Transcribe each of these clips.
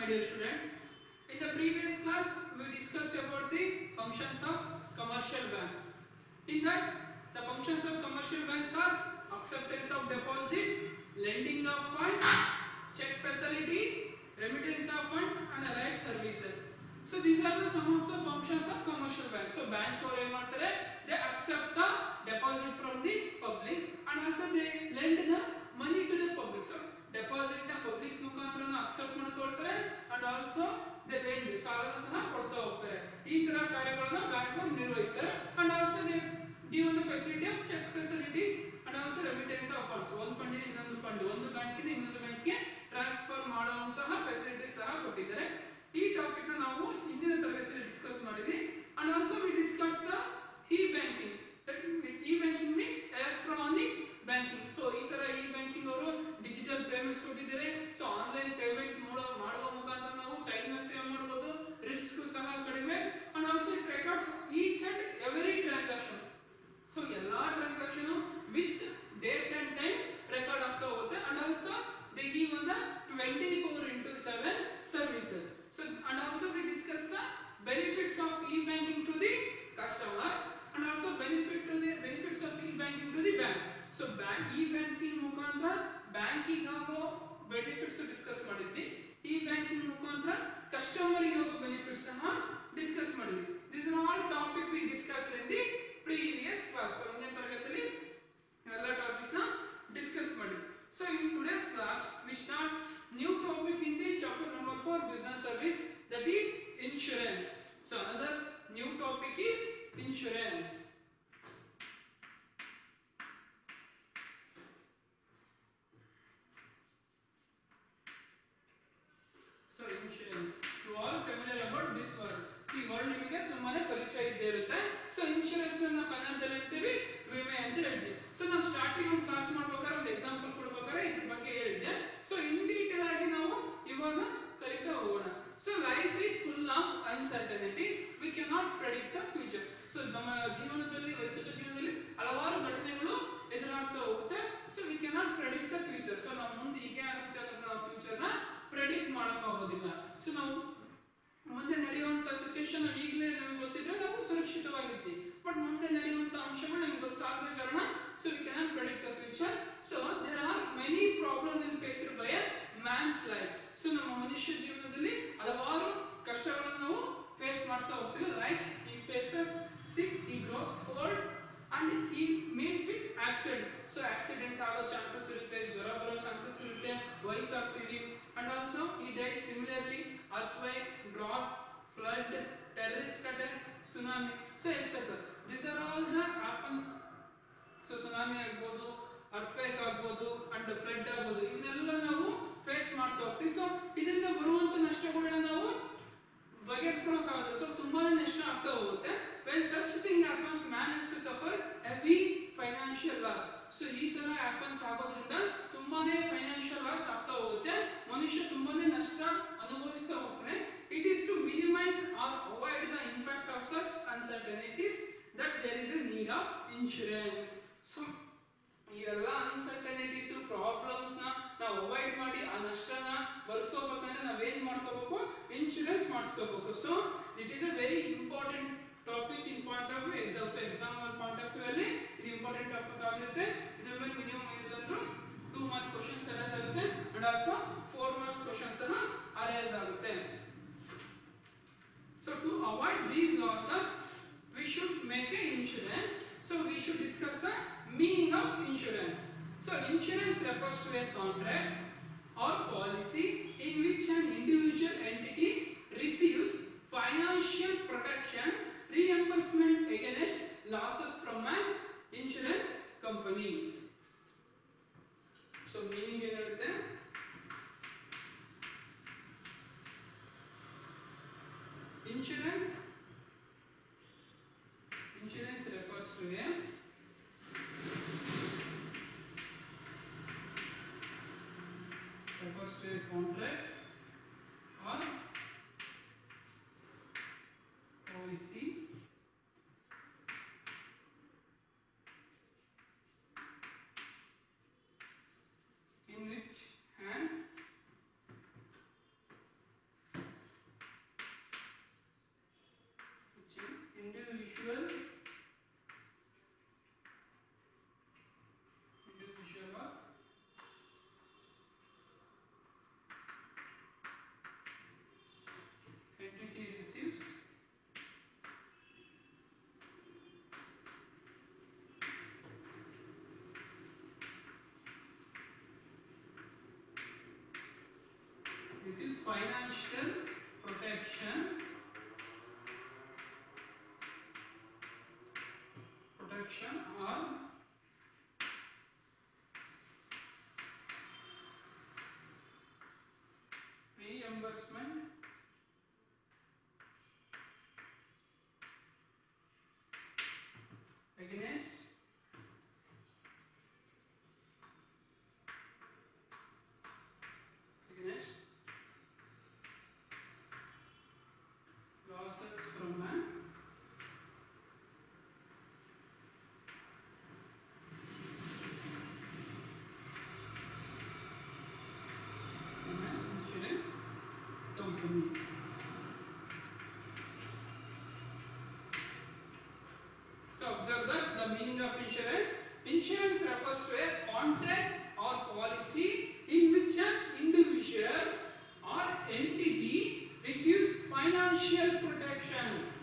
dear students. In the previous class, we discussed about the functions of commercial bank. In that, the functions of commercial banks are acceptance of deposit, lending of funds, check facility, remittance of funds, and allied services. So these are the some of the functions of commercial bank. So bank or they accept the deposit from the public and also they lend the money to the public. So deposit na public ಮುಖಾಂತರ accept ಮಾಡ್ಕೊಳ್ತಾರೆ and also they lend ಸಾಲ ಸಹ ಕೊಡ್ತಾ ಹೋಗ್ತಾರೆ. ಈ ತರ ಕಾರ್ಯಗಳನ್ನು bank ಅವರು ನಿರ್ವಹಿಸ್ತಾರೆ and also they give the facility of check facilities and also remittance of funds. ಒಂದು ಫಂಡ್ ಇಂದ ಇನ್ನೊಂದು ಫಂಡ್, ಒಂದು ಬ್ಯಾಂಕಿಂದ ಇನ್ನೊಂದು ಬ್ಯಾಂಕಿಗೆ ಟ್ರಾನ್ಸ್ಫರ್ ಮಾಡುವಂತಹ ಫೆಸಿಲಿಟೀಸ್ ಸಹ ಕೊಟ್ಟಿದ್ದಾರೆ. ಈ ಟಾಪಿಕ್ ನಾವು ಇಂದಿನ ತರಗತಿಯಲ್ಲಿ ಡಿಸ್ಕಸ್ ಮಾಡಿದ್ವಿ and also we discussed the e-banking. E-banking means electronic banking. So ಈ ತರ e-banking ಅವರು ಡಿಜಿಟಲ್ ಪೇಮೆಂಟ್ಸ್ ಕೊಟ್ಟಿದ್ದಾರೆ. ಸೊ ಆನ್ಲೈನ್ ಪೇಮೆಂಟ್ ಮಾಡುವ ಮುಖಾಂತರ ನಾವು ಟೈಮ್ ಸೇವ್ ಮಾಡಬಹುದು, ರಿಸ್ಕ್ ಸಹ ಕಡಿಮೆ and also it records each and every transaction. So ಎಲ್ಲಾ transaction with date and time record ಆಗ್ತಾ ಹೋಗುತ್ತೆ and also they give on the 24/7 services. So and also we discuss the benefits of e-banking to the customer and also benefits of e-banking to the bank. So e-banking ಮುಖಾಂತರ ಬ್ಯಾಂಕಿಗೆ ಆಗೋ benefits discuss ಮಾಡಿದ್ವಿ, e-banking ಮುಖಾಂತರ customer ಗೆ ಆಗೋ benefits ಸಹ discuss ಮಾಡಿದ್ವಿ. These are all topic we discussed in the previous class. So ಒಂದನೇ ತರಗತಿಯಲ್ಲಿ ಎಲ್ಲ ಟಾಪಿಕ್ ನ ಡಿಸ್ಕಸ್ ಮಾಡಿದ್ವಿ. So in today's class we start new topic in the chapter number 4 business service, that is insurance. So another new topic is insurance. So insurance, you all familiar about this word. See word ನಿಮಗೆ ತುಂಬಾನೇ ಪರಿಚಯ ಇದ್ದೇ ಇರುತ್ತೆ. So insurance ನ ಕನ್ನಡದಲ್ಲಿ ಹೇಳ್ತೀವಿ ವಿಮೆ ಅಂತ ಹೇಳ್ತೀವಿ. So ನಾನು ಸ್ಟಾರ್ಟಿಂಗ್ ಒಂದು ಕ್ಲಾಸ್ ಮಾಡ್ಬೇಕಾದ್ರೆ ಒಂದು ಎಕ್ಸಾಂಪಲ್ ಕೊಡ್ಬೇಕಾದ್ರೆ ಇದ್ರ ಬಗ್ಗೆ ಹೇಳಿದ್ದೆ. So in detail ಆಗಿ ನಾವು ಇವಾಗ ಕಲಿತಾ ಹೋಗೋಣ. So life is full of uncertainty. We cannot predict the future. So ನಮ್ಮ ಜೀವನದಲ್ಲಿ ವೈಯಕ್ತಿಕ ಜೀವನದಲ್ಲಿ ಹಲವಾರು ಘಟನೆಗಳು ಎದುರಾಗ್ತಾ ಹೋಗುತ್ತೆ. So we cannot predict the future. So ನಾವು ಮುಂದೆ ಹೀಗೆ ಆಗುತ್ತೆ ಅನ್ನೋದನ್ನ ನಾವು ಫ್ಯೂಚರ್ ನ ಪ್ರೆಡಿಕ್ಟ್ ಮಾಡಕ್ ಆಗೋದಿಲ್ಲ. ಸೊ ನಾವು ಮುಂದೆ ನಡೆಯುವಂತ ಸಿಚುಯೇಷನ್ ಈಗಲೇ ನಮಗೆ ಗೊತ್ತಿದ್ರೆ ನಾವು ಸುರಕ್ಷಿತವಾಗಿರ್ತೀವಿ. ಬಟ್ ಮುಂದೆ ನಡೆಯುವಂತ ಅಂಶಗಳು ನಮಗೆ ಗೊತ್ತಾಗದ ಕಾರಣ so we cannot predict the future. So there are many problem in faced by a man's life. So ನಮ್ಮ ಮನುಷ್ಯ ಜೀವನದಲ್ಲಿ ಹಲವಾರು ಕಷ್ಟಗಳನ್ನು ನಾವು ಫೇಸ್ ಮಾಡ್ತಾ ಹೋಗ್ತೀವಿ. ಲೈಕ್ ಈ faces sick, he grows old and he meets with accident. So accident ಆಗೋ ಚಾನ್ಸಸ್ ಇರುತ್ತೆ, ಜ್ವರ ಬರೋ ಚಾನ್ಸಸ್ ಇರುತ್ತೆ, ವಯಸ್ಸಾಗ್ತೀವಿ and also he dies. Similarly earthquakes, droughts, flood, terrorist attack, tsunami, so etc. These are all the happens. So tsunami ಆಗಬಹುದು, earthquake ಆಗಬಹುದು and flood ಆಗಬಹುದು, ಇದನ್ನೆಲ್ಲ ನಾವು ಫೇಸ್ ಮಾಡ್ತಾ ಹೋಗ್ತೀವಿ. ಸೊ ಇದರಿಂದ ಬರುವಂತ ನಷ್ಟಗಳನ್ನ ನಾವು ಬಗೆಹರಿಸ್ಕೊಳ್ಳೋಕ್ಕಾಗಲ್ಲ. ಸೊ ತುಂಬಾನೇ ನಷ್ಟ ಆಗ್ತಾ ಹೋಗುತ್ತೆ. When such thing happens, man has to suffer heavy financial loss. So ಈ ತರ happens ಆಗೋದ್ರಿಂದ ತುಂಬಾನೇ ಫೈನಾನ್ಷಿಯಲ್ ಲಾಸ್ ಆಗ್ತಾ ಹೋಗುತ್ತೆ, ಮನುಷ್ಯ ತುಂಬಾನೇ ನಷ್ಟ ಅನುಭವಿಸ್ತಾ ಹೋಗ್ತಾನೆ. It is to minimize or avoid the impact of such uncertainties that there is a need of insurance. So ಈ ಎಲ್ಲ ಅನ್ಸರ್ಟನಿಟೀಸ್ ಪ್ರಾಬ್ಲಮ್ಸ್ ನ ನಾವು ಅವಾಯ್ಡ್ ಮಾಡಿ ಆ ನಷ್ಟನ ಬರ್ಸ್ಕೋಬೇಕಂದ್ರೆ ನಾವೇನ್ ಮಾಡ್ಕೋಬೇಕು, ಇನ್ಶೂರೆನ್ಸ್ ಮಾಡಿಸ್ಕೋಬೇಕು. So it is a very important topic in point of view exam. So exam point of view ಅಲ್ಲಿ ಇದು ಇಂಪಾರ್ಟೆಂಟ್ ಟಾಪಿಕ್ ಆಗಿರುತ್ತೆ. ಇದ್ರ ಮೇಲೆ ಮಿನಿಮಮ್ ಏನಿಲ್ಲಂದ್ರೂ 2 ಮಾರ್ಕ್ಸ್ ಕ್ವಶನ್ಸ್ ಅರೈಸ್ ಆಗುತ್ತೆ ಅಂಡ್ ಆಲ್ಸೋ 4 ಮಾರ್ಕ್ಸ್ ಕ್ವಶನ್ಸ್ ಸಹ ಅರೈಸ್ ಆಗುತ್ತೆ. So to avoid these losses we should make a insurance. So we should discuss the meaning of insurance. So insurance refers to a contract or policy in which an individual entity receives financial protection, reimbursement against losses from an insurance company. So meaning ಏನಿರುತ್ತೆ, insurance refers to a contract or policy in which an individual entity receives financial protection or reimbursement against losses from an insurance company. So observe that the meaning of insurance. Insurance refers to a contract or policy in which an individual or entity receives financial protection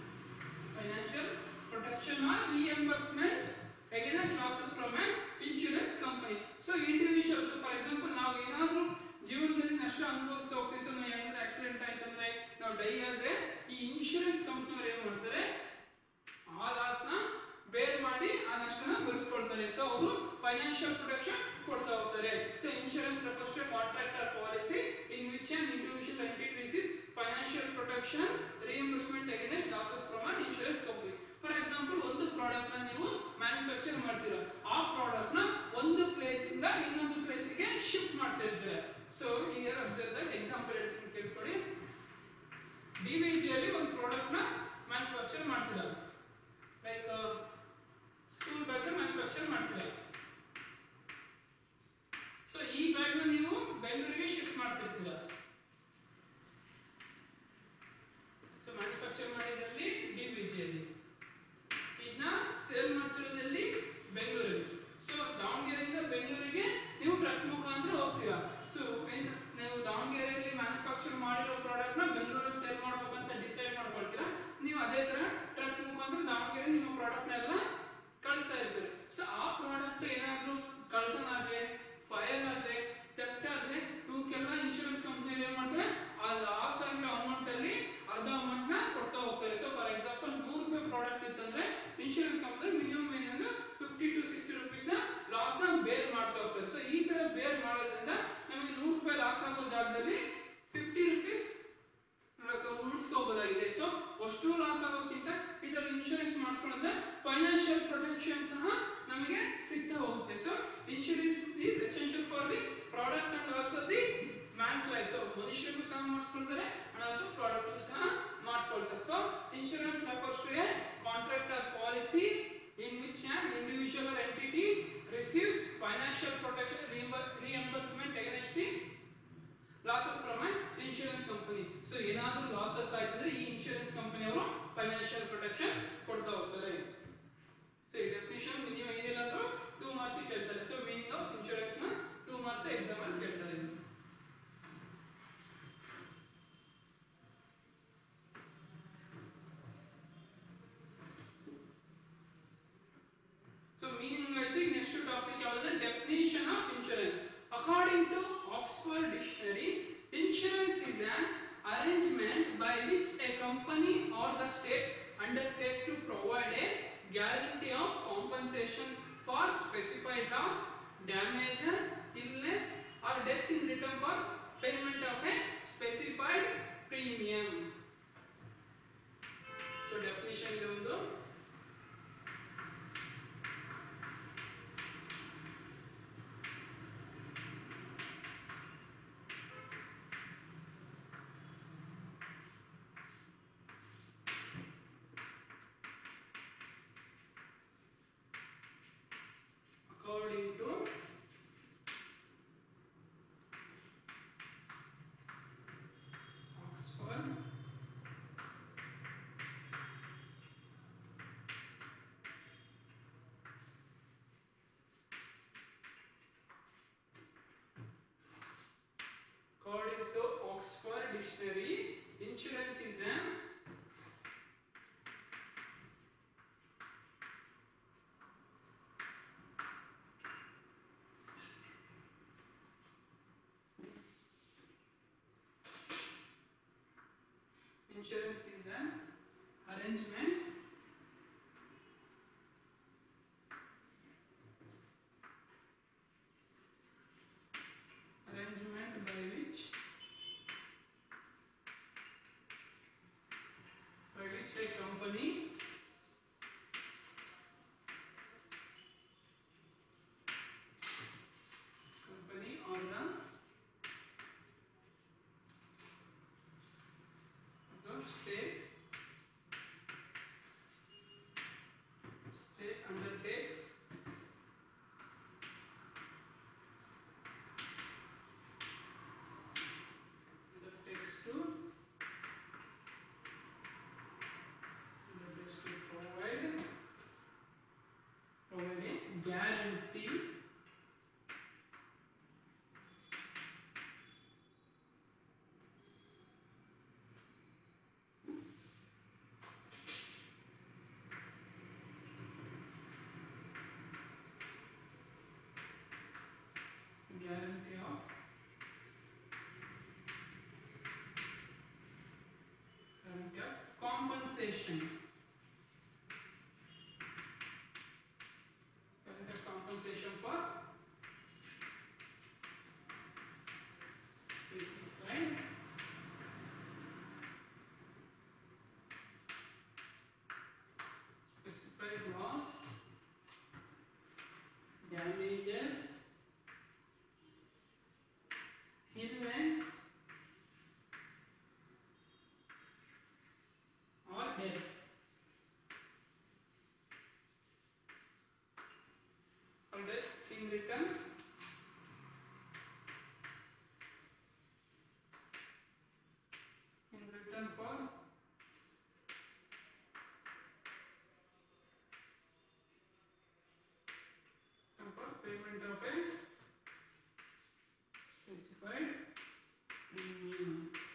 or reimbursement against losses from an insurance company. So individuals, for example, ನಾವು ಏನಾದರೂ ಜೀವನದಲ್ಲಿ ನಷ್ಟ ಅನುಭವಿಸ್ತಾ ಹೋಗ್ತೀವಿ. So ನಾವು ಏನಾದರೂ accident ಆಯ್ತಂದ್ರೆ ನಾವು ಡೈ ಆದ್ರೆ ಈ ಇನ್ಶೂರೆನ್ಸ್ ಕಂಪನಿಯವರು ಏನು ಮಾಡ್ತಾರೆ, ಆ ಲಾಸ್ನ ಬೇರ್ ಮಾಡಿ ಆ ನಷ್ಟನ ಭರಿಸ್ಕೊಳ್ತಾರೆ. ಸೊ ಅವರು ಫೈನಾನ್ಷಿಯಲ್ ಪ್ರೊಟೆಕ್ಷನ್ ಕೊಡ್ತಾ ಹೋಗ್ತಾರೆ. So insurance refers to a contract or policy in which an individual entity receives financial protection, reimbursement against losses from an insurance company. For example, ಒಂದು ಪ್ರಾಡಕ್ಟ್ ನ ನೀವು ಮ್ಯಾನುಫ್ಯಾಕ್ಚರ್ ಮಾಡ್ತೀರಾ, ಆ ಪ್ರಾಡಕ್ಟ್ ನ ಒಂದು ಪ್ಲೇಸ್ ಇಂದ ಇನ್ನೊಂದು ಪ್ಲೇಸ್ ಗೆ ಶಿಫ್ಟ್ ಮಾಡ್ತಾ ಇರ್ತೀರಾ. ಸೊ ಈಗ ಅಬ್ಸರ್ವ್ ದಟ್ ಎಕ್ಸಾಂಪಲ್ ಹೇಳ್ತೀನಿ ಕೇಳಿಸ್ಕೊಳ್ಳಿ. ಡಿವಿಜಿ ಅಲ್ಲಿ ಒಂದು ಪ್ರಾಡಕ್ಟ್ ನ ಮ್ಯಾನುಫ್ಯಾಕ್ಚರ್ ಮಾಡ್ತೀರಾ, ಲೈಕ್ ಸ್ಕೂಲ್ ಬ್ಯಾಗ್ ಮ್ಯಾನುಫ್ಯಾಕ್ಚರ್ ಮಾಡ್ತೀರಾ. ಸೊ ಈ ಬ್ಯಾಗ್ ನ ನೀವು ಬೆಂಗಳೂರಿಗೆ ಶಿಫ್ಟ್ ಮಾಡ್ತಿರ್ತೀರಾ. ಸೊ ಮ್ಯಾನುಫ್ಯಾಕ್ಚರ್ ಮಾಡಿದ್ರಲ್ಲಿ ಡಿವಿಜಿ ಅಲ್ಲಿ, ಇದನ್ನ ಸೇಲ್ ಮಾಡ್ತಿರೋದ್ರಲ್ಲಿ ಬೆಂಗಳೂರಲ್ಲಿ. ಸೊ ದಾವಣಗೆರೆಯಿಂದ ಬೆಂಗಳೂರಿಗೆ ನೀವು ಟ್ರಕ್ ಮುಖಾಂತರ ಹೋಗ್ತೀರಾ. ಸೊ ನೀವು ದಾವಣಗೆರೆಯಲ್ಲಿ ಮ್ಯಾನುಫ್ಯಾಕ್ಚರ್ ಮಾಡಿರೋ ಪ್ರಾಡಕ್ಟ್ ನ ಬೆಂಗಳೂರಲ್ಲಿ ಸೇಲ್ ಮಾಡ್ಬೇಕಂತ ಡಿಸೈಡ್ ಮಾಡ್ಕೊಳ್ತೀರಾ. ನೀವು ಅದೇ ತರ ಟ್ರಕ್ ಮುಖಾಂತರ ದಾವಣಗೆರೆ ನಿಮ್ಮ ಪ್ರಾಡಕ್ಟ್ ನೆಲ್ಲ ಕಳಿಸ್ತಾ ಇರ್ತೀರಿ. ಸೊ ಆ ಪ್ರಾಡಕ್ಟ್ ಏನಾದ್ರೂ ಕಳ್ತನ ಆದ್ರೆ, ಫೈರ್ ಆದ್ರೆ, ಥೆಫ್ಟ್ ಆದ್ರೆ ಇವಕ್ಕೆಲ್ಲ ಇನ್ಶೂರೆನ್ಸ್ ಕಂಪನಿ ಏನ್ ಮಾಡ್ತಾರೆ, ಆ ಲಾಸ್ ಆಗಿರೋ ಅಮೌಂಟ್ ಅಲ್ಲಿ ಅರ್ಧ ಅಮೌಂಟ್ ನ ಕೊಡ್ತಾ ಹೋಗ್ತಾರೆ. ಸೊ ಫಾರ್ ಎಕ್ಸಾಂಪಲ್ 100 ರೂಪಾಯಿ ಪ್ರಾಡಕ್ಟ್ ಇತ್ತಂದ್ರೆ insurance company minimum 50 to 60 rupees ನ ಲಾಸ್ ನ ಬೇರ್ ಮಾಡ್ತಾ ಹೋಗ್ತಾರೆ. ಸೊ ಈ ತರ ಬೇರ್ ಮಾಡೋದ್ರಿಂದ ನಮಗೆ 100 ರೂಪಾಯಿ ಲಾಸ್ ಆಗೋ ಜಾಗದಲ್ಲಿ 50 ರೂಪೀಸ್ ಉಳಿಸ್ಕೋಬಹುದಾಗಿದೆ. ಸೊ ಅಷ್ಟು ಲಾಸ್ ಆಗೋಕ್ಕಿಂತ ಈ ತರ ಇನ್ಶೂರೆನ್ಸ್ ಮಾಡಿಸ್ಕೊಂಡ್ರೆ ಫೈನಾನ್ಷಿಯಲ್ ಪ್ರೊಟೆಕ್ಷನ್ ಸಹ ನಮಗೆ ಸಿಗ್ತಾ ಹೋಗುತ್ತೆ. So insurance is essential for the product and also the man's life. So ಮನುಷ್ಯರಿಗೂ ಸಹ ಮಾಡಿಸ್ಕೊಳ್ತಾರೆ ಅಂಡ್ ಆಲ್ಸೋ ಪ್ರಾಡಕ್ಟ್ ಸಹ ಮಾಡಿಸ್ಕೊಳ್ತಾರೆ. So insurance refers to a contract or policy in which an individual or entity receives financial protection, reimbursement against the losses from an insurance company. So ಏನಾದರೂ losses ಆಯ್ತಂದ್ರೆ ಈ insurance company ಅವರು financial protection ಕೊಡ್ತಾ ಹೋಗ್ತಾರೆ. So ಈ definition ನೀವು ಏನಿಲ್ಲ ಅಂದ್ರೂ 2 ಮಾರ್ಕ್ಸ್ ಕೇಳ್ತಾರೆ. ಸೊ ಮೀನಿಂಗ್ ಆಫ್ ಇನ್ಶೂರೆನ್ಸ್ ನ 2 ಮಾರ್ಕ್ಸ್ ಎಕ್ಸಾಮ್ ಅಲ್ಲಿ ಕೇಳ್ತಾರೆ. So meaning ಆಯ್ತು. ನೆಕ್ಸ್ಟ್ ಟಾಪಿಕ್ ಯಾವುದು, definition of insurance. According to Oxford Dictionary, insurance is an arrangement by which a company or the state undertakes to provide a guarantee of compensation for specified loss, damages, illness or death in return for payment of a specified premium. So definition ಇದೆ ಒಂದು. According to Oxford Dictionary, insurance is an arrangement by which a company or the state undertakes to provide a guarantee of compensation. Compensation for specified loss, damages, illness or death. In return, for payment of a specified premium.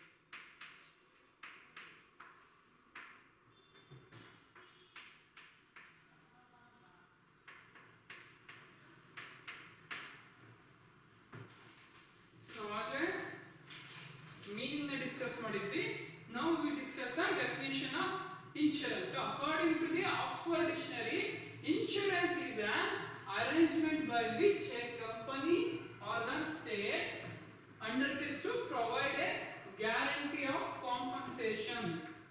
Now we discuss the definition of insurance. So according to the Oxford Dictionary, insurance is an arrangement by which a company or the state undertakes to provide a guarantee of compensation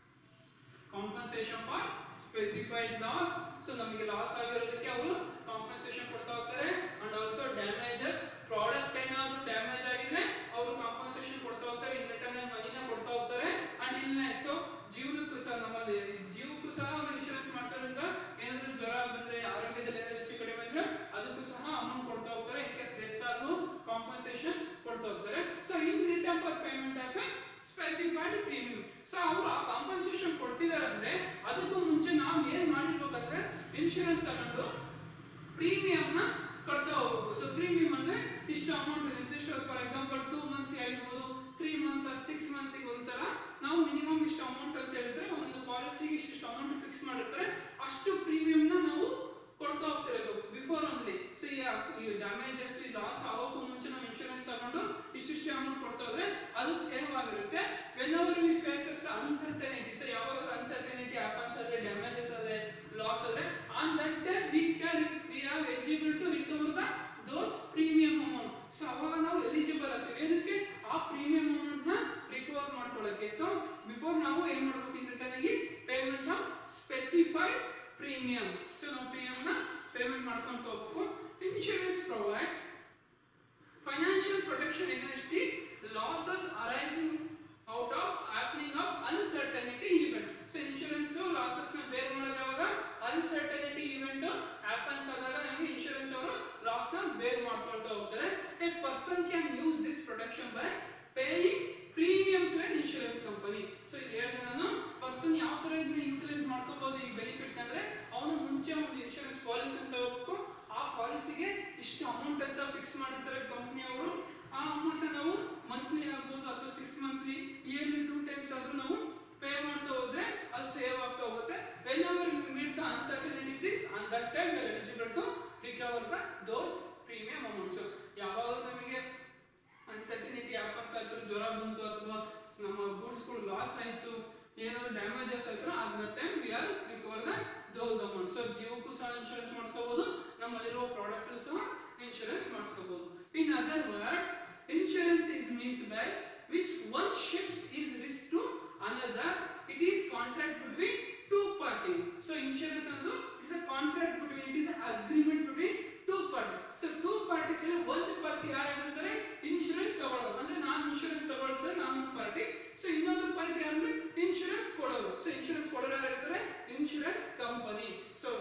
for specified loss. So ನಮಗೆ loss ಆಗಿರೋದಕ್ಕೆ ಅವರು compensation ಕೊಡ್ತಾ ಹೋಗ್ತಾರೆ. And also damages, product ಏನಾದರೂ damage ಆಗಿದ್ರೆ ಅವರು compensation ಕೊಡ್ತಾ ಹೋಗ್ತಾರೆ. ಇನ್ ರಿಟರ್ನ್ ಮನಿನ ಕೊಡ್ತಾ ಹೋಗ್ತಾರೆ. ಅಂಡ್ ಇಲ್ನೆಸ್, ಜೀವಕ್ಕೂ ಸಹ ನಮ್ಮಲ್ಲಿ ಜೀವಕ್ಕೂ ಸಹ ಅವರು ಇನ್ಶೂರೆನ್ಸ್ ಮಾಡಿಸೋದ್ರಿಂದ ಏನಾದರೂ ಜ್ವರ ಬಂದ್ರೆ, ಆರೋಗ್ಯದಲ್ಲಿ ಏನಾದರೂ ಹೆಚ್ಚು ಕಡಿಮೆ ಇದ್ರೆ ಅದಕ್ಕೂ ಸಹ ಅಮೌಂಟ್ ಕೊಡ್ತಾ ಹೋಗ್ತಾರೆ. ಇನ್ ಕೇಸ್ ಡೆತ್ ಆದ್ರೂ ಕಾಂಪನ್ಸೇಷನ್ ಕೊಡ್ತಾ ಹೋಗ್ತಾರೆ. So in return for payment of a specified premium. So ಅವರು ಆ ಕಾಂಪನ್ಸೇಷನ್ ಕೊಡ್ತಿದ್ದಾರೆ ಅಂದ್ರೆ ಅದಕ್ಕೂ ಮುಂಚೆ ನಾವು ಏನ್ ಮಾಡಿರ್ಬೇಕಂದ್ರೆ ಇನ್ಶೂರೆನ್ಸ್ ತಗೊಂಡು ಪ್ರೀಮಿಯಂ ನ ಕಟ್ತಾ ಹೋಗ್ಬೇಕು. ಸೊ ಪ್ರೀಮಿಯಂ ಅಂದ್ರೆ ಇಷ್ಟು ಅಮೌಂಟ್ ನಿರ್ದಿಷ್ಟ, ಫಾರ್ ಎಕ್ಸಾಂಪಲ್ 2 ಮಂತ್ಸ್ ಆಗಿರ್ಬೋದು, 3 ಮಂತ್ಸ್ ಆರ್ 6 ಮಂತ್ಸ್ ಒಂದ್ಸಲ ನಾವು ಮಿನಿಮಮ್ ಇಷ್ಟು ಅಮೌಂಟ್ ಅಂತ ಹೇಳಿದ್ರೆ ಒಂದು ಪಾಲಿಸಿಗೆ ಇಷ್ಟು ಅಮೌಂಟ್ ಫಿಕ್ಸ್ ಮಾಡಿರ್ತಾರೆ. ಅಷ್ಟು ಪ್ರೀಮಿಯಂ ನ ನಾವು ಕೊಡ್ತಾ ಹೋಗ್ತಿರಬೇಕು ಬಿಫೋರ್ ಓನ್ಲಿ. ಸೊ ಈ ಡ್ಯಾಮೇಜಸ್, ಈ ಲಾಸ್ ಆಗೋಕ್ಕೂ ಮುಂಚೆ ನಾವು ಇನ್ಶೂರೆನ್ಸ್ ತಗೊಂಡು ಇಷ್ಟಿಷ್ಟು ಅಮೌಂಟ್ ಕೊಡ್ತಾ ಹೋದ್ರೆ ಅದು ಸೇವ್ ಆಗಿರುತ್ತೆ. whenever we faces the uncertainty, so ಯಾವಾಗ uncertainty happens ಅಂದ್ರೆ ಡ್ಯಾಮೇಜಸ್ ಆದ್ರೆ, ಲಾಸ್ ಆದ್ರೆ, on that time we are eligible to recover those premium amount. So ಅವಾಗ ನಾವು ಎಲಿಜಿಬಲ್ ಆಗ್ತೀವಿ ಏನಕ್ಕೆ, ಆ ಪ್ರೀಮಿಯಂ ಅಮೌಂಟ್ ನ ರಿಕವರ್ ಮಾಡ್ಕೊಳ್ಳೋಕೆ. ಸೊ ಬಿಫೋರ್ ನಾವು ಏನ್ ಮಾಡಬೇಕು, ಇನ್ ರಿಟರ್ನ್ ಆಗಿ payment of specified premium. So ನಾವು ಪ್ರೀಮಿಯಂ ನ ಪೇಮೆಂಟ್ ಮಾಡ್ಕೊಂತ ಹೋಗ್ಬೇಕು. Insurance provides financial protection against the losses arising out of happening of uncertainty event. So insurance losses ನ ಬೇರ್ ಮಾಡೋದು ಯಾವಾಗ, ಅನ್ಸರ್ಟನಿಟಿ ಈವೆಂಟ್ ಹ್ಯಾಪನ್ಸ್ ಆದಾಗ ನಮಗೆ ಇನ್ಶೂರೆನ್ಸ್ ಅವರು ಲಾಸ್ ನ ಬೇರ್ ಮಾಡ್ಕೊಳ್ತಾ ಹೋಗ್ತಾರೆ. A person can use this protection by paying premium to an insurance company. So ಇಲ್ಲಿ ಹೇಳಿದ್ರೆ ನಾನು ಪರ್ಸನ್ ಯಾವ ತರ ಇದನ್ನ ಯೂಟಿಲೈಸ್ ಮಾಡ್ಕೋಬಹುದು ಈ ಬೆನಿಫಿಟ್ ಅಂದ್ರೆ, ಅವನು ಮುಂಚೆ ಒಂದು ಇನ್ಶೂರೆನ್ಸ್ ಪಾಲಿಸಿ ಅಂತ ಹೋಗ್ಬೇಕು, ಆ ಪಾಲಿಸಿಗೆ ಇಷ್ಟು ಅಮೌಂಟ್ ಅಂತ ಫಿಕ್ಸ್ ಮಾಡಿರ್ತಾರೆ ಕಂಪನಿ ಅವರು. ಆ ಅಮೌಂಟ್ ನಾವು ಮಂತ್ಲಿ ಆಗ್ಬೋದು ಅಥವಾ 6 ಮಂತ್ಲಿ ಬಂತು ಅಥವಾ ನಮ್ಮ ಗೂಡ್ಸ್ಗಳು ಲಾಸ್ ಆಯಿತು, ಏನಾದ್ರು ಡ್ಯಾಮೇಜಸ್ ಆಯಿತು, at that time we are recover those amounts. So ಜೀವಕ್ಕೂ ಸಹ ಇನ್ಶೂರೆನ್ಸ್ ಮಾಡಿಸ್ಕೋಬಹುದು, ನಮ್ಮಲ್ಲಿರುವ ಪ್ರಾಡಕ್ಟ್ ಸಹ ಇನ್ಶೂರೆನ್ಸ್ ಮಾಡಿಸ್ಕೋಬಹುದು. In other words, insurance is means by which one shifts his risk to another. It is contract between two parties. So insurance ಅನ್ನೋದು is a contract between, it is an agreement between two parties. So two parties ಅಲ್ಲಿ ಒಂದು party ಯಾರಾಗಿರ್ತಾರೆ, insurance ತಗೊಳ್ಳೋದು, ಅಂದ್ರೆ ನಾನು insurance ತಗೊಳ್ತಾರೆ ನಾನು party, so ಇನ್ನೊಂದು party ಯಾರಂದ್ರೆ ಇನ್ಶೂರೆನ್ಸ್ ಕೊಡೋದು. ಸೊ ಇನ್ಶೂರೆನ್ಸ್ ಕೊಡೋರು ಯಾರಾಗಿರ್ತಾರೆ, insurance company. So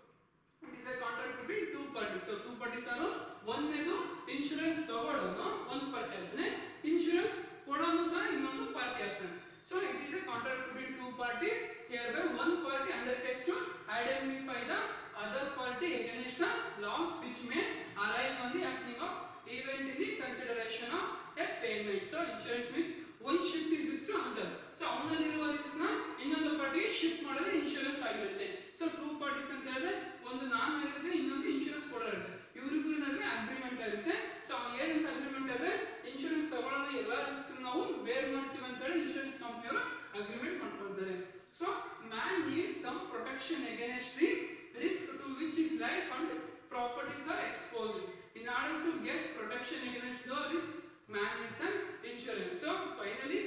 it is a contract between two parties. So two parties are ಒಂದೇದು ಇನ್ಶೂರೆನ್ಸ್ ತಗೊಳ್ಳೋನು ಒಂದು ಪಾರ್ಟಿ ಆಗ್ತಾನೆ, ಇನ್ಶೂರೆನ್ಸ್ ಕೊಡೋನು ಸಹ ಇನ್ನೊಂದು ಪಾರ್ಟಿ ಆಗ್ತಾನೆ. So it is a contract between two parties. Hereby one party undertakes to identify the other party against the loss which may arise on the happening of event in the consideration of a payment. So insurance means one shift is risk to another. So ಅವನಲ್ಲಿರುವ risk ನ ಇನ್ನೊಂದು ಪಾರ್ಟಿಗೆ shift ಮಾಡಿದ್ರೆ insurance ಆಗಿರುತ್ತೆ. So two parties ಅಂತ ಹೇಳಿದ್ರೆ ಒಂದು ನಾನು ಆಗಿರುತ್ತೆ, ಇನ್ನೊಂದು ಇನ್ಶೂರೆನ್ಸ್ ಕೊಡೋರುತ್ತೆ, ಇವರಿಬ್ಬರ ನಡುವೆ ಅಗ್ರಿಮೆಂಟ್ ಆಗುತ್ತೆ. ಸೊ ಏನಂತ ಅಗ್ರಿಮೆಂಟ್ ಆದ್ರೆ ಇನ್ಶೂರೆನ್ಸ್ ತಗೊಳ್ಳೋದು ಎಲ್ಲಾ ರಿಸ್ಕ್ ನಾವು ಬೇರ್ ಮಾಡ್ತೀವಿ ಅಂತ ಹೇಳಿ ಇನ್ಶೂರೆನ್ಸ್ ಕಂಪನಿಯವರು ಅಗ್ರಿಮೆಂಟ್ ಮಾಡ್ಕೊಳ್ತಾರೆ. So man needs some protection against the risk to which his life and properties are exposed. In order to get protection against the risk, man needs an insurance. So finally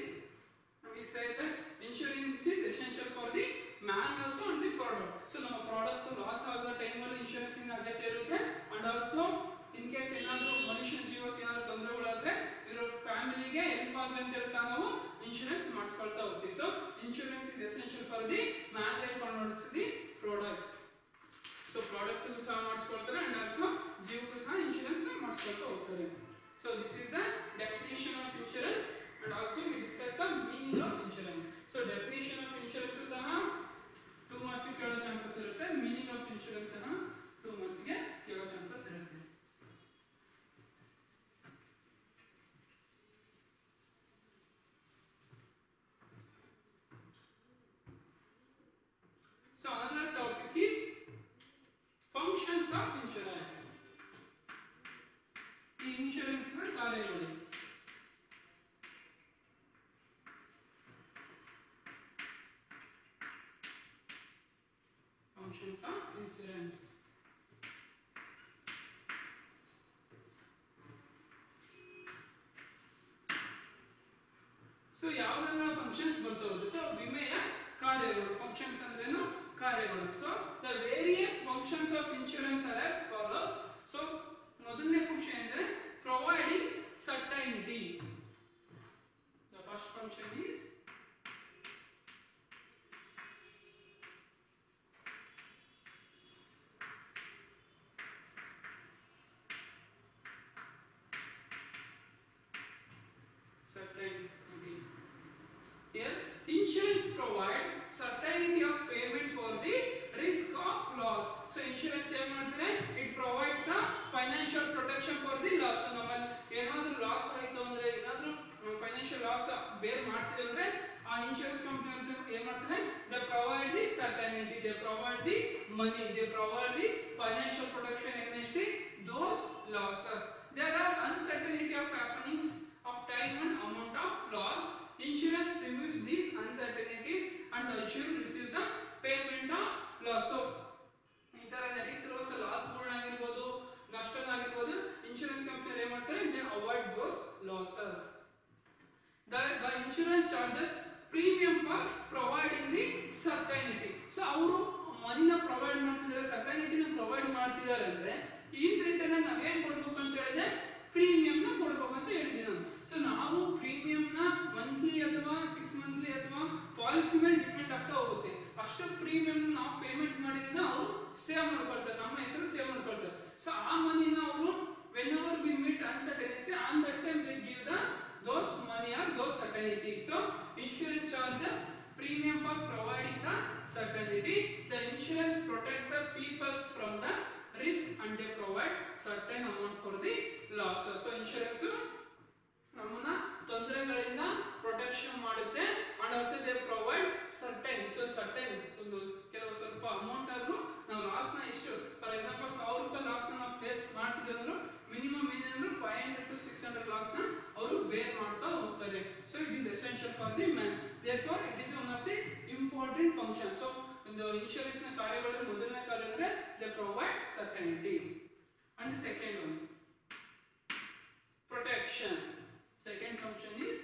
we say that insurance is essential for the man also and the product. So ನಮ್ಮ product loss ಆಗೋ time ಅಲ್ಲಿ insurance ಇನ್ ಅಗತ್ಯ ಇರುತ್ತೆ. And also in case ಏನಾದರೂ ಮನುಷ್ಯನ ಜೀವಕ್ಕೆ ಏನಾದರೂ ತೊಂದರೆಗಳಾದ್ರೆ ಇರೋ ಫ್ಯಾಮಿಲಿಗೆ ಹೆಲ್ಪ್ ಆಗಲಿ ಅಂತ ಹೇಳಿ ಸಹ ನಾವು ಇನ್ಶೂರೆನ್ಸ್ ಮಾಡಿಸ್ಕೊಳ್ತಾ ಹೋಗ್ತೀವಿ. So insurance is essential for the man life and also the products. So product ಸಹ ಮಾಡಿಸ್ಕೊಳ್ತಾರೆ ಅಂಡ್ ಆಲ್ಸೋ ಜೀವಕ್ಕೂ ಸಹ ಇನ್ಶೂರೆನ್ಸ್ ಮಾಡಿಸ್ಕೊಳ್ತಾ ಹೋಗ್ತಾರೆ. So this is the definition of insurance and also we discuss the meaning of insurance. So definition of insurance ಸಹ 2 marks ಕೇಳೋ chances ಇರುತ್ತೆ, meaning of insurance ಸಹ 2 ಮಾರ್ಕ್ಸ್ ಗೆ ಕೇಳೋ ಚಾನ್ಸಸ್ ಇರುತ್ತೆ. So another topic is functions of insurance. The insurance na ಕಾರ್ಯಗಳು. Functions of insurance. So ಯಾವೆಲ್ಲ functions ಬರ್ತವೆ? ಸೊ ವಿಮೆಯ ಕಾರ್ಯಗಳು, ಫಂಕ್ಷನ್ಸ್ ಅಂದ್ರೇನು ಕಾರ್ಯಗಳು. So the various functions of insurance are as follows. So ಮೊದಲನೇ ಫಂಕ್ಷನ್ ಅಂದ್ರೆ providing certainty. The first function is certainty. Here insurance provide certainty of payment for the risk of loss. So insurance ಏನು ಮಾಡ್ತಾರೆ, it provides the financial protection for the loss. ನಮ್ಮಲ್ಲಿ ಏನಾದರೂ loss ಆಯಿತು ಅಂದ್ರೆ, ಏನಾದರೂ financial loss ಬೇರ್ ಮಾಡ್ತಿದೆ ಅಂದ್ರೆ ಆ ಇನ್ಶೂರೆನ್ಸ್ ಕಂಪನಿ ಅಂತ ಏನು ಮಾಡ್ತಾರೆ, they provide the certainty, they provide the money, they provide the financial protection against those losses. There are uncertainty of happenings of time and amount of loss. Insurance removes these uncertainties and the insured receives the payment of loss. So ಈ ತರ ನಡೀತಿರುವಂತ ಲಾಸ್ಗಳಾಗಿರ್ಬೋದು, ನಷ್ಟಗಳಾಗಿರ್ಬೋದು, insurance company ಏನು ಮಾಡ್ತಾರೆ, they avoid those losses. The insurance charges premium for providing the certainty. So ಅವರು ಮನಿನ provide ಮಾಡ್ತಿದ್ದಾರೆ, ಸರ್ಟೈನಿಟಿನ provide ಮಾಡ್ತಿದ್ದಾರೆ ಅಂದ್ರೆ ಈ return ನಾವೇನ್ ಕೊಡ್ಬೇಕು ಅಂತ ಹೇಳಿದ್ರೆ ಪ್ರೀಮಿಯಂ ನ ಕೊಡ್ಬೇಕು ಅಂತ ಹೇಳಿದ್ವಿ ನಾನು. ಸೊ ನಾವು ಪ್ರೀಮಿಯಂ ನ ಮಂತ್ಲಿ ಅಥವಾ 6 ಮಂತ್ಲಿ ಅಥವಾ ಪಾಲಿಸಿ ಮೇಲೆ ಡಿಪೆಂಡ್ ಆಗ್ತಾ ಹೋಗುತ್ತೆ. ಅಷ್ಟು ಪ್ರೀಮಿಯಂ ನಾವು ಪೇಮೆಂಟ್ ಮಾಡಿದ್ರೆ ಅವರು ಸೇವ್ ಮಾಡ್ಕೊಳ್ತಾರೆ, ನಮ್ಮ ಹೆಸರು ಸೇವ್ ಮಾಡ್ಕೊಳ್ತಾರೆ. ಸೊ ಆ ಮನಿನ ಅವರು whenever we meet uncertainty, on that time they give those money or those certainty. So insurance charges premium for providing the certainty. The insurance protect the people from the risk and they provide certain amount for the losses. So insurance ನಮ್ಮನ್ನ ತೊಂದರೆಗಳಿಂದ protection ಮಾಡುತ್ತೆ and also they provide certain. So ಕೆಲವು ಸ್ವಲ್ಪ amount ಆದ್ರೂ ನಾವು loss ನ ಎಷ್ಟು, for example 1000 ರೂಪಾಯಿ ಲಾಸ್ ನ ನಾವು ಫೇಸ್ ಮಾಡ್ತಿದ್ವಿ ಅಂದ್ರೂ ಮಿನಿಮಮ್ ಏನಂದ್ರೆ 500 to 600 ಲಾಸ್ ನ ಅವರು ಬೇರ್ ಮಾಡ್ತಾ ಹೋಗ್ತಾರೆ. So it is essential for the man. therefore it is one of the important function. so ಒಂದು ಇನ್ಶೂರೆನ್ಸ್ ನ ಕಾರ್ಯಗಳಲ್ಲಿ ಮೊದಲನೇ ಕಾರ್ಯ ಅಂದ್ರೆ they provide certainty. and the second one, protection. Second function is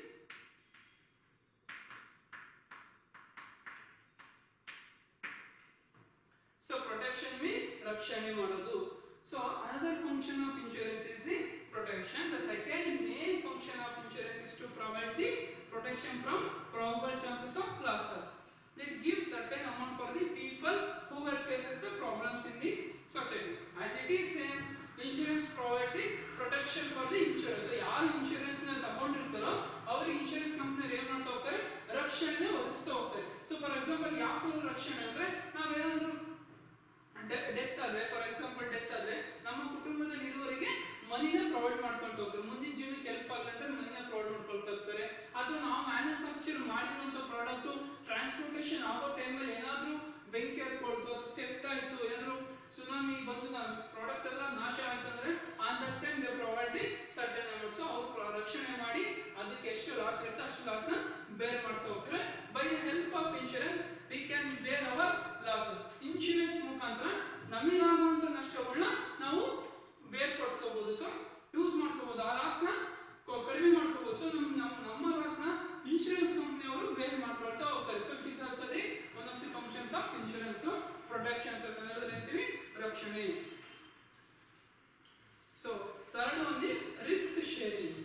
so protection means rakshane ಮಾಡೋದು. so another function of insurance is the protection. the second main function of insurance is to provide the protection from probable chances of losses. It gives certain amount for the people who were faces the problems in the society. as it is same, insurance provide the protection for the insurer. so ಯಾರು insurance ನ ತಗೊಂಡಿರ್ತಾರೋ ಅವರು insurance company ಏನು ಮಾಡ್ತಾ ಹೋಗ್ತಾರೆ, ರಕ್ಷಣೆ ಒದಗಿಸ್ತಾ ಹೋಗ್ತಾರೆ. So for example ಯಾವ ತರ ರಕ್ಷಣೆ ಅಂದ್ರೆ ನಾವೇನಾದ್ರೂ ಡೆತ್ ಆದ್ರೆ, ಫಾರ್ ಎಕ್ಸಾಂಪಲ್ ಡೆತ್ ಆದ್ರೆ ನಮ್ಮ ಕುಟುಂಬದಲ್ಲಿ ಇರುವವರಿಗೆ ಮನಿನ ಪ್ರೊವೈಡ್ ಮಾಡ್ಕೊಳ್ತಾ ಹೋಗ್ತಾರೆ. ಮುಂದಿನ ಜೀವನಕ್ಕೆ ಹೆಲ್ಪ್ ಆಗಲಿ ಅಂತ ಮನಿನ ಪ್ರೊವೈಡ್ ಮಾಡ್ಕೊಳ್ತಾ ಹೋಗ್ತಾರೆ. ಅಥವಾ ನಾವು ಮ್ಯಾನುಫ್ಯಾಕ್ಚರ್ ಮಾಡಿರುವಂತ ಪ್ರಾಡಕ್ಟ್ ಟ್ರಾನ್ಸ್ಪೋರ್ಟೇಷನ್ ಆಗೋ ಟೈಮಲ್ಲಿ ಏನಾದ್ರೂ ಬೆಂಕಿ ಹತ್ಕೊಳ್ತು ಅಥವಾ ಥೆಫ್ಟ್ ಆಯ್ತು, ಏನಾದ್ರು ಸುನಾಮಿ ಬಂದು ಪ್ರಾಡಕ್ಟ್ ಎಲ್ಲ ನಾಶ ಆಯ್ತು ಅಂದ್ರೆ on that time they provide the certain amount. So ಅವ್ರು ರಕ್ಷಣೆ ಮಾಡಿ ಅದಕ್ಕೆ ಎಷ್ಟು ಲಾಸ್ ಇರುತ್ತೆ ಅಷ್ಟು ಲಾಸ್ ನ ಬೇರ್ ಮಾಡ್ತಾ ಹೋಗ್ತಾರೆ. By the help of insurance we can bear our losses. Insurance ಮುಖಾಂತರ ನಮಗಾಗುವಂತ ನಷ್ಟಗಳನ್ನ ನಾವು ಬೇರ್ಪಡಿಸ್ಕೋಬಹುದು. ಸೊ ಯೂಸ್ ಮಾಡ್ಕೋಬಹುದು, ಆ ಲಾಸ್ ನ ಕಡಿಮೆ ಮಾಡ್ಕೋಬಹುದು. ಸೊ ನಮ್ಮ ಲಾಸ್ ನ ಇನ್ಶೂರೆನ್ಸ್ ಕಂಪನಿ ಅವರು ಬೇರ್ ಮಾಡ್ಕೊಳ್ತಾ ಹೋಗ್ತಾರೆ. So it is also the one of the functions of insurance. Protections ಅಂತ ಹೇಳ್ತೀವಿ, ರಕ್ಷಣೆ. So third one is risk sharing.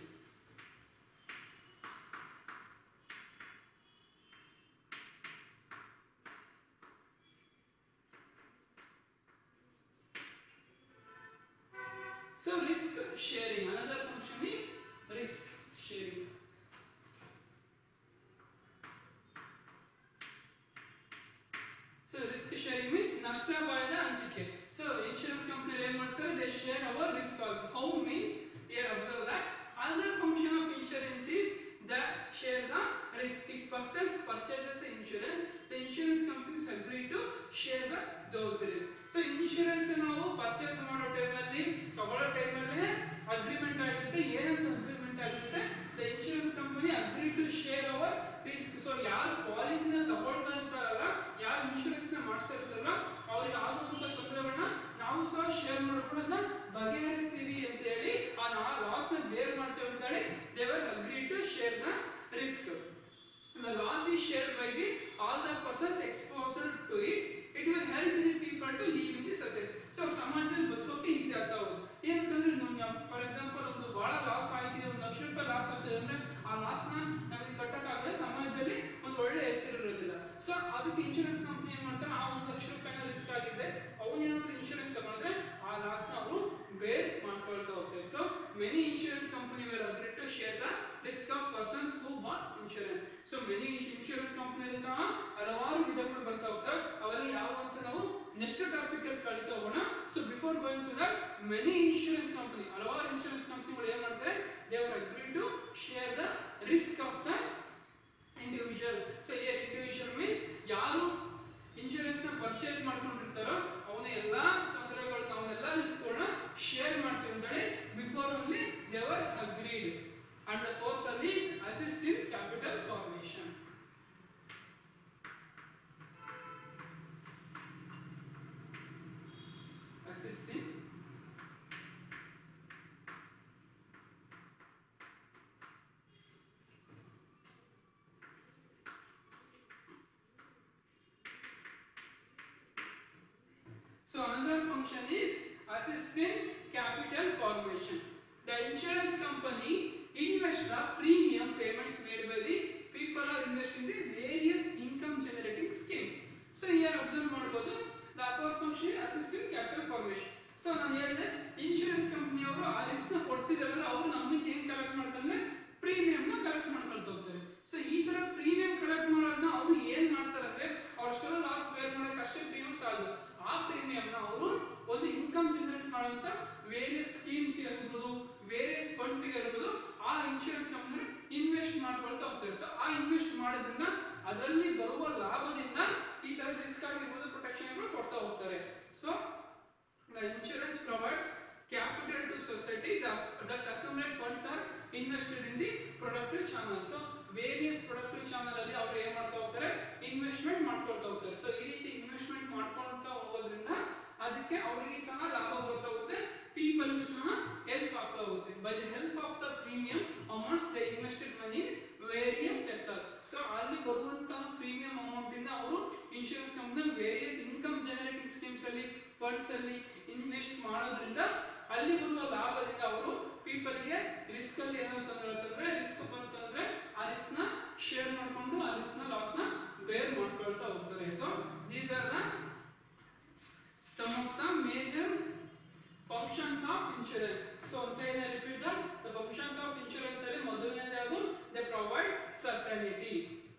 So risk sharing, another function is risk sharing. So risk sharing means nashta bayada anchike. So insurance company ಏನು ಮಾಡ್ತಾರೆ, they share our risk also. How means here observe that another function of insurance is that share the risk. If persons purchases insurance, the insurance companies agree to share those risks. So insurance ನಾವು purchase ಮಾಡೋ ಟೈಮಲ್ಲಿ, ತಗೊಳ್ಳೋ ಟೈಮಲ್ಲಿ agreement ಆಗಿರುತ್ತೆ. ಏನಂತ agreement ಆಗಿರುತ್ತೆ, the insurance company agree to share our risk. So ಯಾರು ಪಾಲಿಸಿನ ತಗೊಳ್ತಾ ಇರ್ತಾರಲ್ಲ, ಯಾರು ಇನ್ಶೂರೆನ್ಸ್ ನ ಮಾಡಿಸ್ತಾ ಇರ್ತಾರಲ್ಲ, ಅವ್ರಿಗೆ ಆಗುವಂತ ತೊಂದರೆಗಳನ್ನ ನಾವು ಸಹ ಶೇರ್ ಮಾಡ್ಕೊಂಡು ಅದನ್ನ ಬಗೆಹರಿಸ್ತೀವಿ ಅಂತ ಹೇಳಿ ಆ ಲಾಸ್ ನ ಬೇರ್ ಮಾಡ್ತೇವೆ ಅಂತ ಹೇಳಿ they were agree to share the risk. The loss is shared by all the persons exposed to it. It will help the people to live in the society. So ಸಮಾಜದಲ್ಲಿ ಬದುಕೋಕೆ ಈಸಿ ಆಗ್ತಾ ಹೋಗುತ್ತೆ. ಏನಂತಂದ್ರೆ for example ಒಂದು ಬಹಳ loss ಆಗಿದೆ, 1 ಲಕ್ಷ ರೂಪಾಯಿ loss ಆಗ್ತದೆ ಅಂದ್ರೆ ಆ ಲಾಸ್ ನ ನಮಗೆ ಕಟ್ಟಕ್ಕಾಗಲ್ಲ, ಸಮಾಜದಲ್ಲಿ ಒಂದು ಒಳ್ಳೆ ಹೆಸರು ಇರೋದಿಲ್ಲ. ಸೊ ಅದಕ್ಕೆ ಇನ್ಶೂರೆನ್ಸ್ ಕಂಪನಿ ಏನ್ ಮಾಡ್ತಾರೆ, ಆ 1 ಲಕ್ಷ ರೂಪಾಯಿನ ರಿಸ್ಕ್ ಆಗಿದ್ರೆ ಅವನೇನಾದ್ರೂ ಇನ್ಶೂರೆನ್ಸ್ ತಗೊಂಡ್ರೆ ಆ ಲಾಸ್ ನ ಅವರು ಬೇರ್ ಮಾಡ್ಕೊಳ್ತಾ ಹೋಗ್ತಾರೆ. So many insurance company will agree to share the risk of persons who bought insurance. So many insurance ಕಂಪನಿಯಲ್ಲಿ ಸಹ ಹಲವಾರು ವಿಧಗಳು ಬರ್ತಾ ಹೋಗ್ತವೆ. ಅವೆಲ್ಲ ಯಾವ ಅಂತ ನಾವು ನೆಕ್ಸ್ಟ್ ಟಾಪಿಕ್ ಅಲ್ಲಿ ಕಲಿತಾ ಹೋಗೋಣ. So before going to that, many insurance company, ಹಲವಾರು ಇನ್ಶೂರೆನ್ಸ್ ಕಂಪನಿಗಳು ಏನ್ ಮಾಡ್ತಾರೆ, they are agree to share the risk of the individual. So here individual means ಯಾರು ಇನ್ಶೂರೆನ್ಸ್ ನ ಪರ್ಚೇಸ್ ಮಾಡ್ಕೊಂಡಿರ್ತಾರೋ ಅವನ ಎಲ್ಲಾ ತೊಂದರೆಗಳು, ನಾವೆಲ್ಲ ರಿಸ್ಕ್ಗಳನ್ನ ಶೇರ್ ಮಾಡ್ತೀವಿ ಅಂತೇಳಿ before only they are agreed. And the fourth one is assist in capital formation. Assist in so another function is assist in capital formation. The insurance company invest the premium payments made by the people are invest in the various income generating schemes. So here observe ಮಾಡಬಹುದು, the upper function assist in capital formation. So ನಾನು ಹೇಳಿದೆ insurance company ಅವರು ಆ risk ನ ಕೊಡ್ತಿದಾರಲ್ಲ, ಅವರು ನಮ್ಮಿಂದ ಏನ್ collect ಮಾಡ್ತಾರೆ, ಪ್ರೀಮಿಯಂ ನ ಕಲೆಕ್ಟ್ ಮಾಡ್ಕೊಳ್ತಾ ಹೋಗ್ತಾರೆ. ಸೊ ಈ ತರ ಪ್ರೀಮಿಯಂ ಕಲೆಕ್ಟ್ ಮಾಡೋದನ್ನ ಅವರು ಏನ್ ಮಾಡ್ತಾರೆ ಅಂದ್ರೆ, ಅವ್ರಷ್ಟೆಲ್ಲ ಲಾಸ್ ಬೇರ್ ಮಾಡೋಕೆ ಅಷ್ಟೇ ಪ್ರೀಮಿಯಂ ಸಾಲದು. ಆ ಪ್ರೀಮಿಯಂ ನ ಅವರು ಒಂದು ಇನ್ಕಮ್ ಜನರೇಟ್ ಮಾಡುವಂತ ವೇರಿಯಸ್ ಸ್ಕೀಮ್ಸ್ ಇರಬಹುದು, ವೇರಿಯಸ್ ಫಂಡ್ಸ್ ಇರಬಹುದು, ಆ ಇನ್ಶೂರೆನ್ಸ್ ಕಂಪನಿ ಇನ್ವೆಸ್ಟ್ ಮಾಡ್ಕೊಳ್ತಾ ಹೋಗ್ತಾರೆ. ಸೊ ಆ ಇನ್ವೆಸ್ಟ್ ಮಾಡೋದ್ರಿಂದ ಅದರಲ್ಲಿ ಬರುವ ಲಾಭದಿಂದ ಈ ತರ ರಿಸ್ಕ್ ಆಗಿರ್ಬೋದು, ಪ್ರೊಟೆಕ್ಷನ್ ಕೊಡ್ತಾ ಹೋಗ್ತಾರೆ. So the insurance provides capital to society that accumulate funds are invested in the productive channel. So various productive channel ಅಲ್ಲಿ ಅವರು ಏನು ಮಾಡ್ತಾ ಹೋಗ್ತಾರೆ, ಇನ್ವೆಸ್ಟ್ಮೆಂಟ್ ಮಾಡ್ಕೊಳ್ತಾ ಹೋಗ್ತಾರೆ. ಸೊ ಈ ರೀತಿ ಇನ್ವೆಸ್ಟ್ಮೆಂಟ್ ಮಾಡ್ಕೊಳ್ತಾ ಹೋಗೋದ್ರಿಂದ ಅದಕ್ಕೆ ಅವರಿಗೆ ಸಹ ಲಾಭ ಬರ್ತಾ ಹೋಗುತ್ತೆ, ಪೀಪಲ್ಗೂ ಸಹ ಹೆಲ್ಪ್ ಆಗ್ತಾ ಹೋಗುತ್ತೆ. By the help of the premium amounts they invested money in various sector. So ಅಲ್ಲಿ ಬರುವಂತಹ ಪ್ರೀಮಿಯಂ ಅಮೌಂಟ್ ಇಂದ ಅವರು insurance company various income generating schemes ಅಲ್ಲಿ ಫಂಡ್ಸ್ ಅಲ್ಲಿ ಇನ್ವೆಸ್ಟ್ ಮಾಡೋದ್ರಿಂದ ಅಲ್ಲಿ ಬರುವ ಲಾಭದಿಂದ ಅವರು ಪೀಪಲ್ಗೆ ರಿಸ್ಕ್ ಅಲ್ಲಿ ಏನಾಗ್ತಂದ್ರೆ ರಿಸ್ಕ್ ಬಂತಂದ್ರೆ ಆ ರಿಸ್ಕ್ ನ ಶೇರ್ ಮಾಡ್ಕೊಂಡು ಆ ರಿಸ್ಕ್ ನ ಲಾಸ್ ನ ಬೇರ್ ಮಾಡ್ಕೊಳ್ತಾ ಹೋಗ್ತಾರೆ. So these are the some of the major functions of insurance. So once I repeat that, the functions of insurance are ಮೊದಲನೇದು ಯಾವುದು, they provide certainty.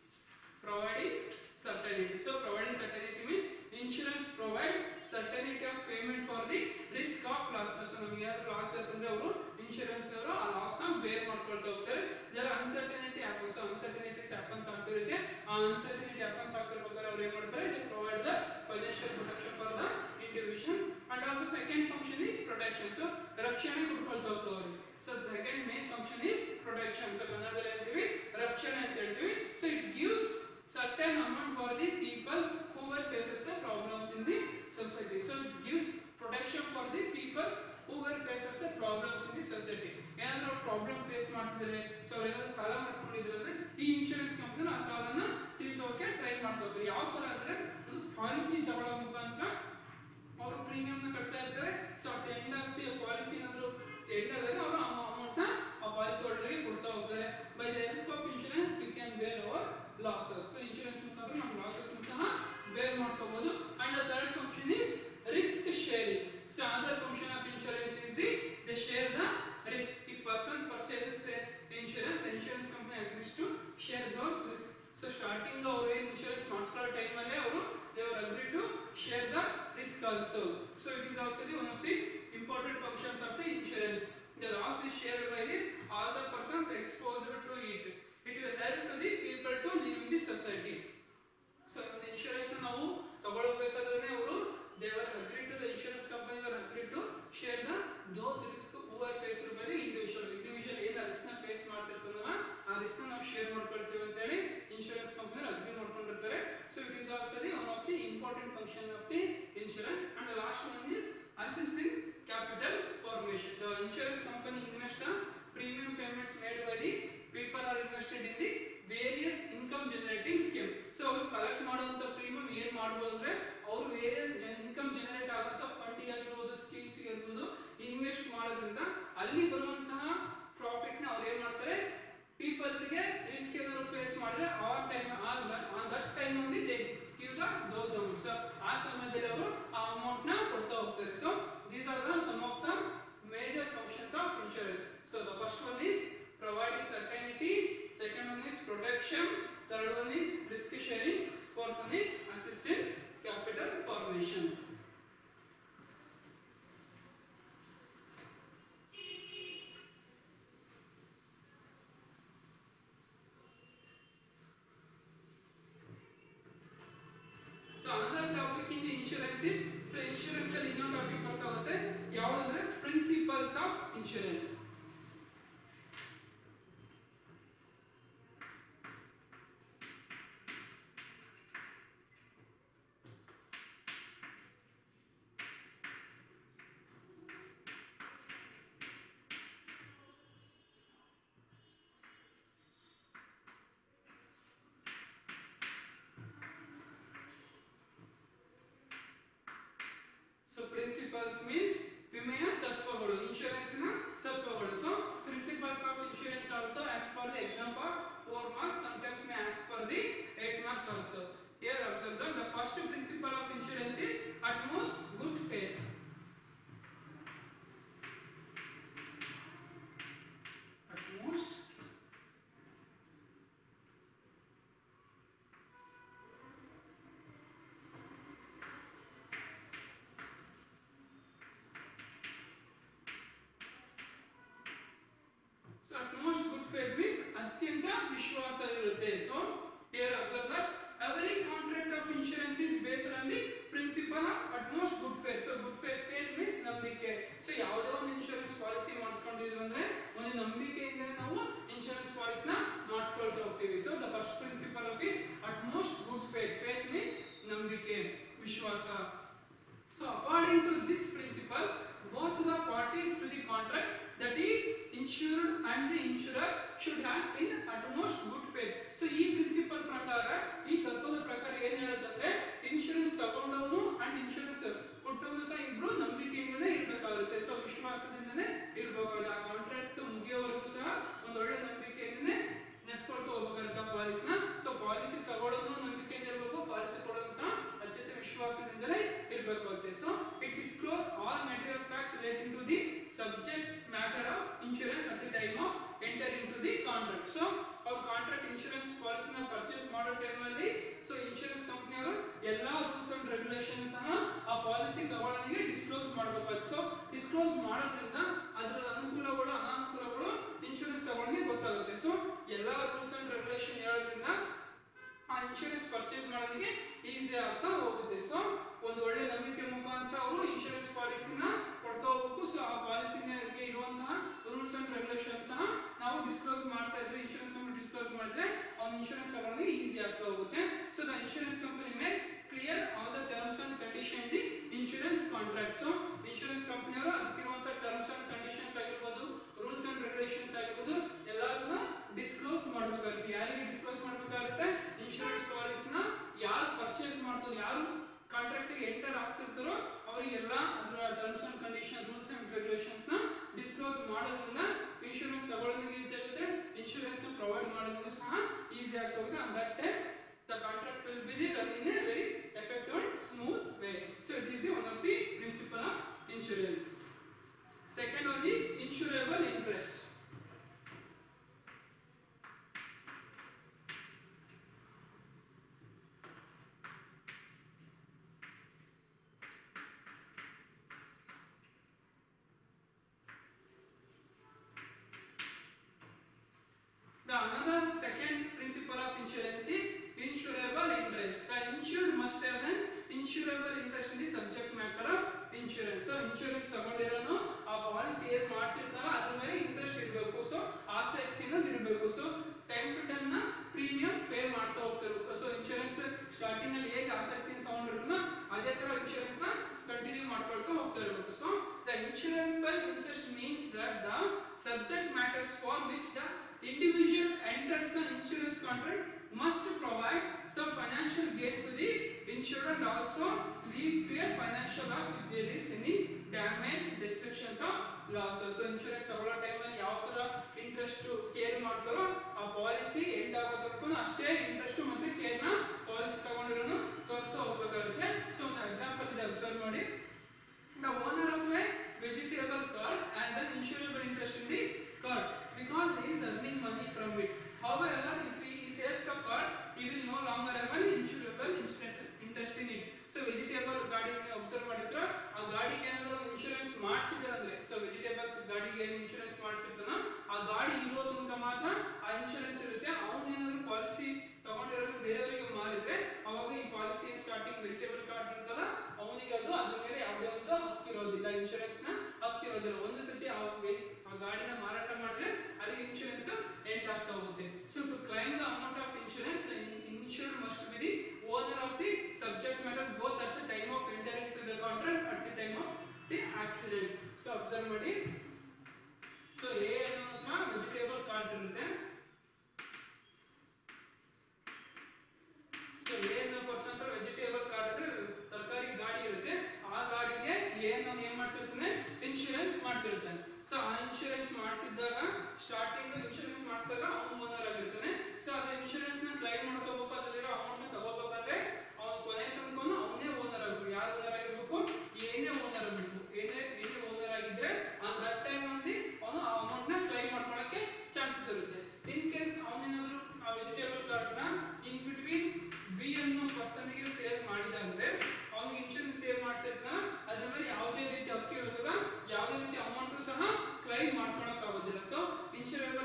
Providing certainty. So providing certainty means insurance provide certainty of payment for the risk of loss. So ನಮಗೆ ಯಾರು loss ಆಯ್ತಂದ್ರೆ ಅವರು insurance ಅವರು ಆ loss ನ bear ಮಾಡ್ಕೊಳ್ತಾ ಹೋಗ್ತಾರೆ. ಇದರ uncertainty happens. So uncertainties happens ಆಗ್ತಿರುತ್ತೆ. ಆ ಅನ್ಸರ್ಟನಿಟಿ happens ಆಗ್ತಿರ್ಬೇಕಾದ್ರೆ ಅವರು ಏನು ಮಾಡ್ತಾರೆ, they provide the financial protection for the individual. And also second function is protection. So ರಕ್ಷಣೆ ಕೊಡ್ಕೊಳ್ತಾ ಹೋಗ್ತಾರೆ. So second main function is protection. So ಕನ್ನಡದಲ್ಲಿ ಹೇಳ್ತೀವಿ ರಕ್ಷಣೆ ಅಂತ ಹೇಳ್ತೀವಿ. So it gives certain amount for the people who will faces the problems in the society. So it gives protection for the people who will faces the problems in the society. ಏನಾದರೂ problem face ಮಾಡ್ತಿದ್ದಾರೆ, so ಅವ್ರೇನಾದ್ರು ಸಾಲ ಮಾಡ್ಕೊಂಡಿದ್ರು ಅಂದ್ರೆ ಈ insurance company ಆ ಸಾಲನ ತೀರಿಸೋಕೆ try ಮಾಡ್ತಾ ಹೋಗ್ತಾರೆ. ಯಾವ ತರ ಅಂದ್ರೆ ಪಾಲಿಸಿ ತಗೊಳ್ಳೋ ಮುಖಾಂತರ ಅವರು ಪ್ರೀಮಿಯಂ ನ ಕಟ್ತಾ ಇರ್ತಾರೆ. So at end of the policy ಏನಾದ್ರು ಎಂಡ್ ಆದಾಗ ಅವರು ಅಮೌಂಟ್ ನ ಆ ಪಾಲಿಸಿ ಹೋಲ್ಡರ್ಗೆ ಕೊಡ್ತಾ ಹೋಗ್ತಾರೆ. By the help of insurance we can bear our losses. So insurance ಮುಖಾಂತರ ನಮ್ಮ ಲಾಸಸ್ ಸಹ ಬೇರ್ ಮಾಡ್ಕೋಬಹುದು. And the third function is risk sharing. So another function of insurance is they share the risk. If person purchases the insurance, the insurance company agrees to share those risks. So starting the insurance master time alle avaru they were agreed to share the risk also. So it is also the one of the important functions of the insurance. The loss is shared by all the persons exposed to it. It will help to the people to live in the society. So the insurance ನಾವು ತಗೊಳ್ಳಬೇಕಾದ್ರೆ ಅವರು they were agreed to, the insurance company were agreed to share those risks who are faced by the individual ಏನು risk ನ face ಮಾಡ್ತಿರ್ತಾರಲ್ಲ ಆ risk ನ ನಾವು share ಮಾಡ್ಕೊಳ್ತೀವಿ ಅಂತ ಹೇಳಿ ಇನ್ಶೂರೆನ್ಸ್ ಕಂಪನಿ ಅಗ್ರಿ ಮಾಡ್ಕೊಂಡಿರ್ತಾರೆ. So it is also the one of the important function of the insurance. And the last one is assisting capital formation. The insurance company invest premium payments made by the people are invested in the various income generating scheme. So ಅವರು collect ಮಾಡುವಂತ premium ಏನು ಮಾಡಬಹುದು ಅಂದ್ರೆ ಅವರು various income generate ಆಗುವಂತ fund ಆಗಿರಬಹುದು, schemes ಆಗಿರಬಹುದು invest ಮಾಡೋದ್ರಿಂದ ಅಲ್ಲಿ ಬರುವಂತಹ ಪ್ರಾಫಿಟ್ ನ ಅವ್ರು ಏನ್ ಮಾಡ್ತಾರೆ, ಪೀಪಲ್ಸ್ ಗೆ ರಿಸ್ಕ್ ಏನಾದ್ರು ಫೇಸ್ ಮಾಡಿದ್ರೆ ಆ time on that time only they give those amount. So ಆ ಸಮಯದಲ್ಲಿ ಅವರು ಆ ಅಮೌಂಟ್ ನ ಕೊಡ್ತಾ ಹೋಗ್ತಾರೆ. So these are the some of the major functions of insurance. So the first one is providing certainty, second one is protection, third one is risk sharing, fourth one is assisting capital formation. So another topic in the insurance is, so insurance ಅಲ್ಲಿ ಇನ್ನೊಂದು topic ಬರ್ತಾ ಹೋಗುತ್ತೆ ಯಾವುದಂದ್ರೆ principles of insurance. So principles means ವಿಮೆಯ ತತ್ವಗಳು, insurance ನ ತತ್ವಗಳು. So principles of insurance also as per the exam for 4 marks, sometimes may as per the 8 marks also. Here observe that the first principle of insurance is utmost good faith. Utmost utmost good faith means ಅತ್ಯಂತ ವಿಶ್ವಾಸ ಇರುತ್ತೆ. So here observe that every contract of insurance is based on the principle of utmost good faith. Faith. So good faith means ನಂಬಿಕೆ. So ಯಾವುದೇ ಒಂದು insurance policy ಮಾಡಿಸ್ಕೊಂಡಿದ್ರು ಅಂದ್ರೆ ಒಂದು ನಂಬಿಕೆಯಿಂದ ನಾವು ಇನ್ಶೂರೆನ್ಸ್ ಪಾಲಿಸಿನ ಮಾಡಿಸ್ಕೊಳ್ತಾ ಹೋಗ್ತೀವಿ. So the first principle of is utmost good faith. Faith means ನಂಬಿಕೆ, ವಿಶ್ವಾಸ. So according to this principle, both the parties to the contract, that is insured and the insurer, should have in utmost good faith. So ಈ principle ಪ್ರಕಾರ, ಈ ತತ್ವದ ಪ್ರಕಾರ ಏನು ಹೇಳುತ್ತಂದ್ರೆ insurance ತಗೊಂಡವನು ಅಂಡ್ ಇನ್ಶೂರೆನ್ಸ್ ಕೊಟ್ಟವನು ಸಹ ಇಬ್ರು ನಂಬಿಕೆಯಿಂದನೇ ಇರಬೇಕಾಗುತ್ತೆ. ಸೊ ವಿಶ್ವಾಸದಿಂದನೇ ಇರಬೇಕಾಗುತ್ತೆ. ಆ ಕಾಂಟ್ರಾಕ್ಟ್ ಮುಗಿಯೋವರೆಗೂ ಸಹ ಒಂದು ಒಳ್ಳೆ ನಂಬಿಕೆಯಿಂದನೇ ನೆನೆಸ್ಕೊಳ್ತಾ ಹೋಗಬೇಕಾಗುತ್ತೆ ಪಾಲಿಸಿನ. ಸೊ ಪಾಲಿಸಿ ತಗೊಳ್ಳೋದು ನಂಬಿಕೆಯಿಂದ ಇರಬೇಕು, ಪಾಲಿಸಿ ಕೊಡೋದು ಸಹ ಅತ್ಯಂತ ವಿಶ್ವಾಸದಿಂದಲೇ ಇರಬೇಕಾಗುತ್ತೆ. So it disclose all material facts relating to the subject matter of insurance at the time of entering to the contract. So ಅವ್ರ ಕಾಂಟ್ರಾಕ್ಟ್ ಇನ್ಶೂರೆನ್ಸ್ ಪಾಲಿಸಿನ ಪರ್ಚೇಸ್ ಮಾಡೋ ಟೈಮಲ್ಲಿ ಸೊ ಇನ್ಶೂರೆನ್ಸ್ ಕಂಪನಿಯವರು ಎಲ್ಲಾ ರೂಲ್ಸ್ ಅಂಡ್ ರೆಗ್ಯುಲೇಷನ್ ಸಹ ಆ ಪಾಲಿಸಿ ತಗೊಳ್ಳೋನಿಗೆ disclose ಮಾಡಬೇಕಾಗುತ್ತೆ. ಸೊ ಡಿಸ್ಕ್ಲೋಸ್ ಮಾಡೋದ್ರಿಂದ ಅದರ ಅನುಕೂಲಗಳು ಅನಾನುಕೂಲಗಳು ಇನ್ಶೂರೆನ್ಸ್ ತಗೊಳ್ಳೋನಿಗೆ ಗೊತ್ತಾಗುತ್ತೆ. ಸೊ ಎಲ್ಲಾ ರೂಲ್ಸ್ ಅಂಡ್ ರೆಗ್ಯುಲೇಷನ್ ಹೇಳೋದ್ರಿಂದ ಆ ಇನ್ಶೂರೆನ್ಸ್ ಪರ್ಚೇಸ್ ಮಾಡೋದಕ್ಕೆ ಈಸಿ ಆಗ್ತಾ ಹೋಗುತ್ತೆ. ಸೊ ಒಂದು ಒಳ್ಳೆ ನಂಬಿಕೆ ಮುಖಾಂತರ ಅವರು ಇನ್ಶೂರೆನ್ಸ್ ಪಾಲಿಸಿನ ಕೊಡ್ತಾ ಹೋಗಬೇಕು. ಸೊ ಆ ಪಾಲಿಸಿಗೆ ಇರುವಂತಹ ರೂಲ್ಸ್ ಅಂಡ್ ರೆಗ್ಯುಲೇಷನ್ ಸಹ ನಾವು ಡಿಸ್ಕ್ಲೋಸ್ ಮಾಡ್ತಾ ಇದ್ರೆ, ಇನ್ಶೂರೆನ್ಸ್ ಕಂಪನಿ ಡಿಸ್ಕ್ಲೋಸ್ ಮಾಡಿದ್ರೆ ಅವ್ನು ಇನ್ಶೂರೆನ್ಸ್ ತಗೊಳ್ಳೋದಕ್ಕೆ ಈಸಿ ಆಗ್ತಾ ಹೋಗುತ್ತೆ. So the insurance company may clear all the terms and condition the insurance contract. So insurance ಕಂಪನಿಯವರು ಅದಕ್ಕಿರುವಂತಹ ಟರ್ಮ್ಸ್ ಅಂಡ್ ಕಂಡೀಷನ್ಸ್ ಆಗಿರ್ಬೋದು, ರೂಲ್ಸ್ ಅಂಡ್ ರೆಗ್ಯುಲೇಷನ್ಸ್ ಆಗಿರ್ಬೋದು ಎಲ್ಲದನ್ನ ಡಿಸ್ಕ್ಲೋಸ್ ಮಾಡಬೇಕಾಗುತ್ತೆ. ಯಾರಿಗೆ ಡಿಸ್ಕ್ಲೋಸ್ ಮಾಡಬೇಕಾಗುತ್ತೆ? ಇನ್ಶೂರೆನ್ಸ್ ಪಾಲಿಸಿನ ಯಾರು ಪರ್ಚೇಸ್ ಮಾಡ್ತಾರೆ, ಯಾರು ಕಾಂಟ್ರಾಕ್ಟ್ ಗೆ ಎಂಟರ್ ಆಗ್ತಿರ್ತಾರೋ ಅವರಿಗೆಲ್ಲ ಅದರ terms and condition, rules and regulations ನ ಡಿಸ್ಕ್ಲೋಸ್ ಮಾಡೋದ್ರಿಂದ ಇನ್ಶೂರೆನ್ಸ್ ತಗೊಳ್ಳೋದಕ್ಕೆ ಈಸಿ ಆಗುತ್ತೆ, ಇನ್ಶೂರೆನ್ಸ್ ನ ಪ್ರೊವೈಡ್ ಮಾಡೋದಕ್ಕೂ ಸಹ ಈಸಿ ಆಗ್ತಾ ಹೋಗುತ್ತೆ. And that time the contract will be run in a very effective and smooth way. So it is the one of the principle of insurance. Second one is insurable interest. The another second principle of insurance is insurable interest. The insured must have an insurable interest in the subject matter of insurance. So insurance ತಗೊಂಡಿರೋನು ಆ policy ಏನು ಮಾಡಿಸಿರ್ತಾರ ಅದ್ರ ಮೇಲೆ interest ಇರಬೇಕು. So ಆಸಕ್ತಿ ಅನ್ನೋದು ಇರಬೇಕು. So time to time ನ ಪ್ರೀಮಿಯಂ ಪೇ ಮಾಡ್ತಾ ಹೋಗ್ತಿರ್ಬೇಕು. ಸೊ ಇನ್ಶೂರೆನ್ಸ್ ಸ್ಟಾರ್ಟಿಂಗ್ ಅಲ್ಲಿ ಹೇಗೆ ಆಸಕ್ತಿ ತಗೊಂಡಿರ್ತಾನೋ ಅದೇ ತರ ಇನ್ಶೂರೆನ್ಸ್ ನ ಕಂಟಿನ್ಯೂ ಮಾಡ್ಕೊಳ್ತಾ ಹೋಗ್ತಾ ಇರಬೇಕು. So the insurable interest means that the subject matters for which the individual enters the insurance contract must provide some financial gain to the insured and also lead to a financial loss if there is any damage, destructions or losses. So insurance ತಗೊಳ್ಳೋ ಟೈಮಲ್ಲಿ ಯಾವ ತರ interest care ಮಾಡ್ತಾರೋ ಆ policy end ಆಗೋ ತನಕ ಅಷ್ಟೇ interest ಮತ್ತೆ ಕೇರ್ ನ ಪಾಲಿಸಿ ತಗೊಂಡಿರೋನು ತೋರಿಸ್ತಾ ಹೋಗ್ಬೇಕಾಗುತ್ತೆ. ಸೊ ಒಂದು ಎಕ್ಸಾಂಪಲ್ ಇದೆ, ಅಬ್ಸರ್ವ್ ಮಾಡಿ. The owner of a vegetable cart has an insurable interest in the cart because he is earning money from it. However, if he sells the cart, he will no longer have an insurable interest in it. So vegetable ಗಾಡಿಗೆ observe ಮಾಡಿದ್ರೆ ಆ ಗಾಡಿಗೆ ಏನಾದರೂ insurance ಮಾಡಿಸಿದ್ರೆ ಅಂದ್ರೆ, so vegetables ಗಾಡಿಗೆ ಏನು insurance ಮಾಡಿಸಿರ್ತಾನ ಆ ಗಾಡಿ ಇರೋ ತನಕ ಮಾತ್ರ ಆ ಇನ್ಶೂರೆನ್ಸ್ ಇರುತ್ತೆ. ಅವನೇನಾದ್ರು ಪಾಲಿಸಿ ತಗೊಂಡಿರೋದು ಬೇರೆಯವರಿಗೆ ಮಾರಿದ್ರೆ ಅವಾಗ ಈ ಪಾಲಿಸಿ ಸ್ಟಾರ್ಟಿಂಗ್ ವೆಜಿಟೇಬಲ್ ಕಾರ್ಡ್ ಇರ್ತಲ್ಲ ಅವನಿಗೆ ಅದು ಅದ್ರ ಮೇಲೆ ಯಾವುದೇ ಅಂತ ಹಕ್ಕಿರೋದಿಲ್ಲ, ಇನ್ಶೂರೆನ್ಸ್ ನ ಹಕ್ಕಿರೋದಿಲ್ಲ. ಒಂದು ಸತಿ ಆ ಗಾಡಿನ ಮಾರಾಟ ಮಾಡಿದ್ರೆ ಅಲ್ಲಿ ಇನ್ಶೂರೆನ್ಸ್ ಎಂಡ್ ಆಗ್ತಾ ಹೋಗುತ್ತೆ. So to claim the amount of insurance the insured must be the owner of the subject matter both at the time of entering to the contract at the time of the accident. So observe ಮಾಡಿ. So A ಅನ್ನೋದ್ರ vegetable cart ಇರುತ್ತೆ. So A ಅನ್ನೋ person ಹತ್ರ vegetable cart ಅಂದ್ರೆ ತರಕಾರಿ ಗಾಡಿ ಇರುತ್ತೆ. ಆ ಗಾಡಿಗೆ A ಅನ್ನೋನು ಏನ್ ಮಾಡಿಸಿರ್ತಾನೆ? ಇನ್ಶೂರೆನ್ಸ್ ಮಾಡಿಸಿರ್ತಾನೆ. ಸೊ ಆ ಇನ್ಶೂರೆನ್ಸ್ ಮಾಡಿಸಿದಾಗ ಸ್ಟಾರ್ಟಿಂಗ್ ಇನ್ಶೂರೆನ್ಸ್ ಮಾಡಿಸಿದಾಗ ಅವನು ಓನರ್ ಆಗಿರ್ತಾನೆ. ಸೊ ಅದ್ರ ಇನ್ಶೂರೆನ್ಸ್ ನ ಕ್ಲೈಮ್ ಮಾಡ್ಕೋಬೇಕು, ಅದರಲ್ಲಿರೋ ಅಮೌಂಟ್ ನ ತಗೋಬೇಕಾದ್ರೆ ಅವನು ಕೊನೆ ತನಕ ಅವನೇ ಓನರ್ ಆಗಬೇಕು. ಯಾರು ಓನರ್ ಆಗಿರ್ಬೇಕು? ಏನೇ ಓನರ್ ಆಗಬೇಕು. ಏನೇ ಓನರ್ ಆಗಿದ್ರೆ ಆನ್ ದಟ್ ಟೈಮ್ ಅಲ್ಲಿ ಅವನು ಆ ಅಮೌಂಟ್ ನ ಕ್ಲೈಮ್ ಮಾಡ್ಕೊಳ್ಳೋಕೆ ಚಾನ್ಸಸ್ ಇರುತ್ತೆ. ಇನ್ ಕೇಸ್ ಅವನೇನಾದ್ರೂ ಆ ವೆಜಿಟೇಬಲ್ ಕಾರ್ಡ್ ನ ಇನ್ ಬಿಟ್ವೀನ್ ಬಿ ಅನ್ನೋ ಪರ್ಸನ್ ಗೆ ಸೇಲ್ ಮಾಡಿದಾದ್ರೆ ಅವನಿಗೆ ಇನ್ಶೂರೆನ್ಸ್ ಸೇಲ್ ಮಾಡಿಸಿರ್ತಾನ ಅದ್ರ ಮೇಲೆ ಯಾವುದೇ ರೀತಿ ಹಕ್ಕು ಇರೋದಿಲ್ಲ, ಯಾವುದೇ ರೀತಿ ಅಮೌಂಟ್ ಸಹ ಕ್ಲೈಮ್ ಮಾಡ್ಕೊಳಕ್ ಆಗೋದಿಲ್ಲ. So insurable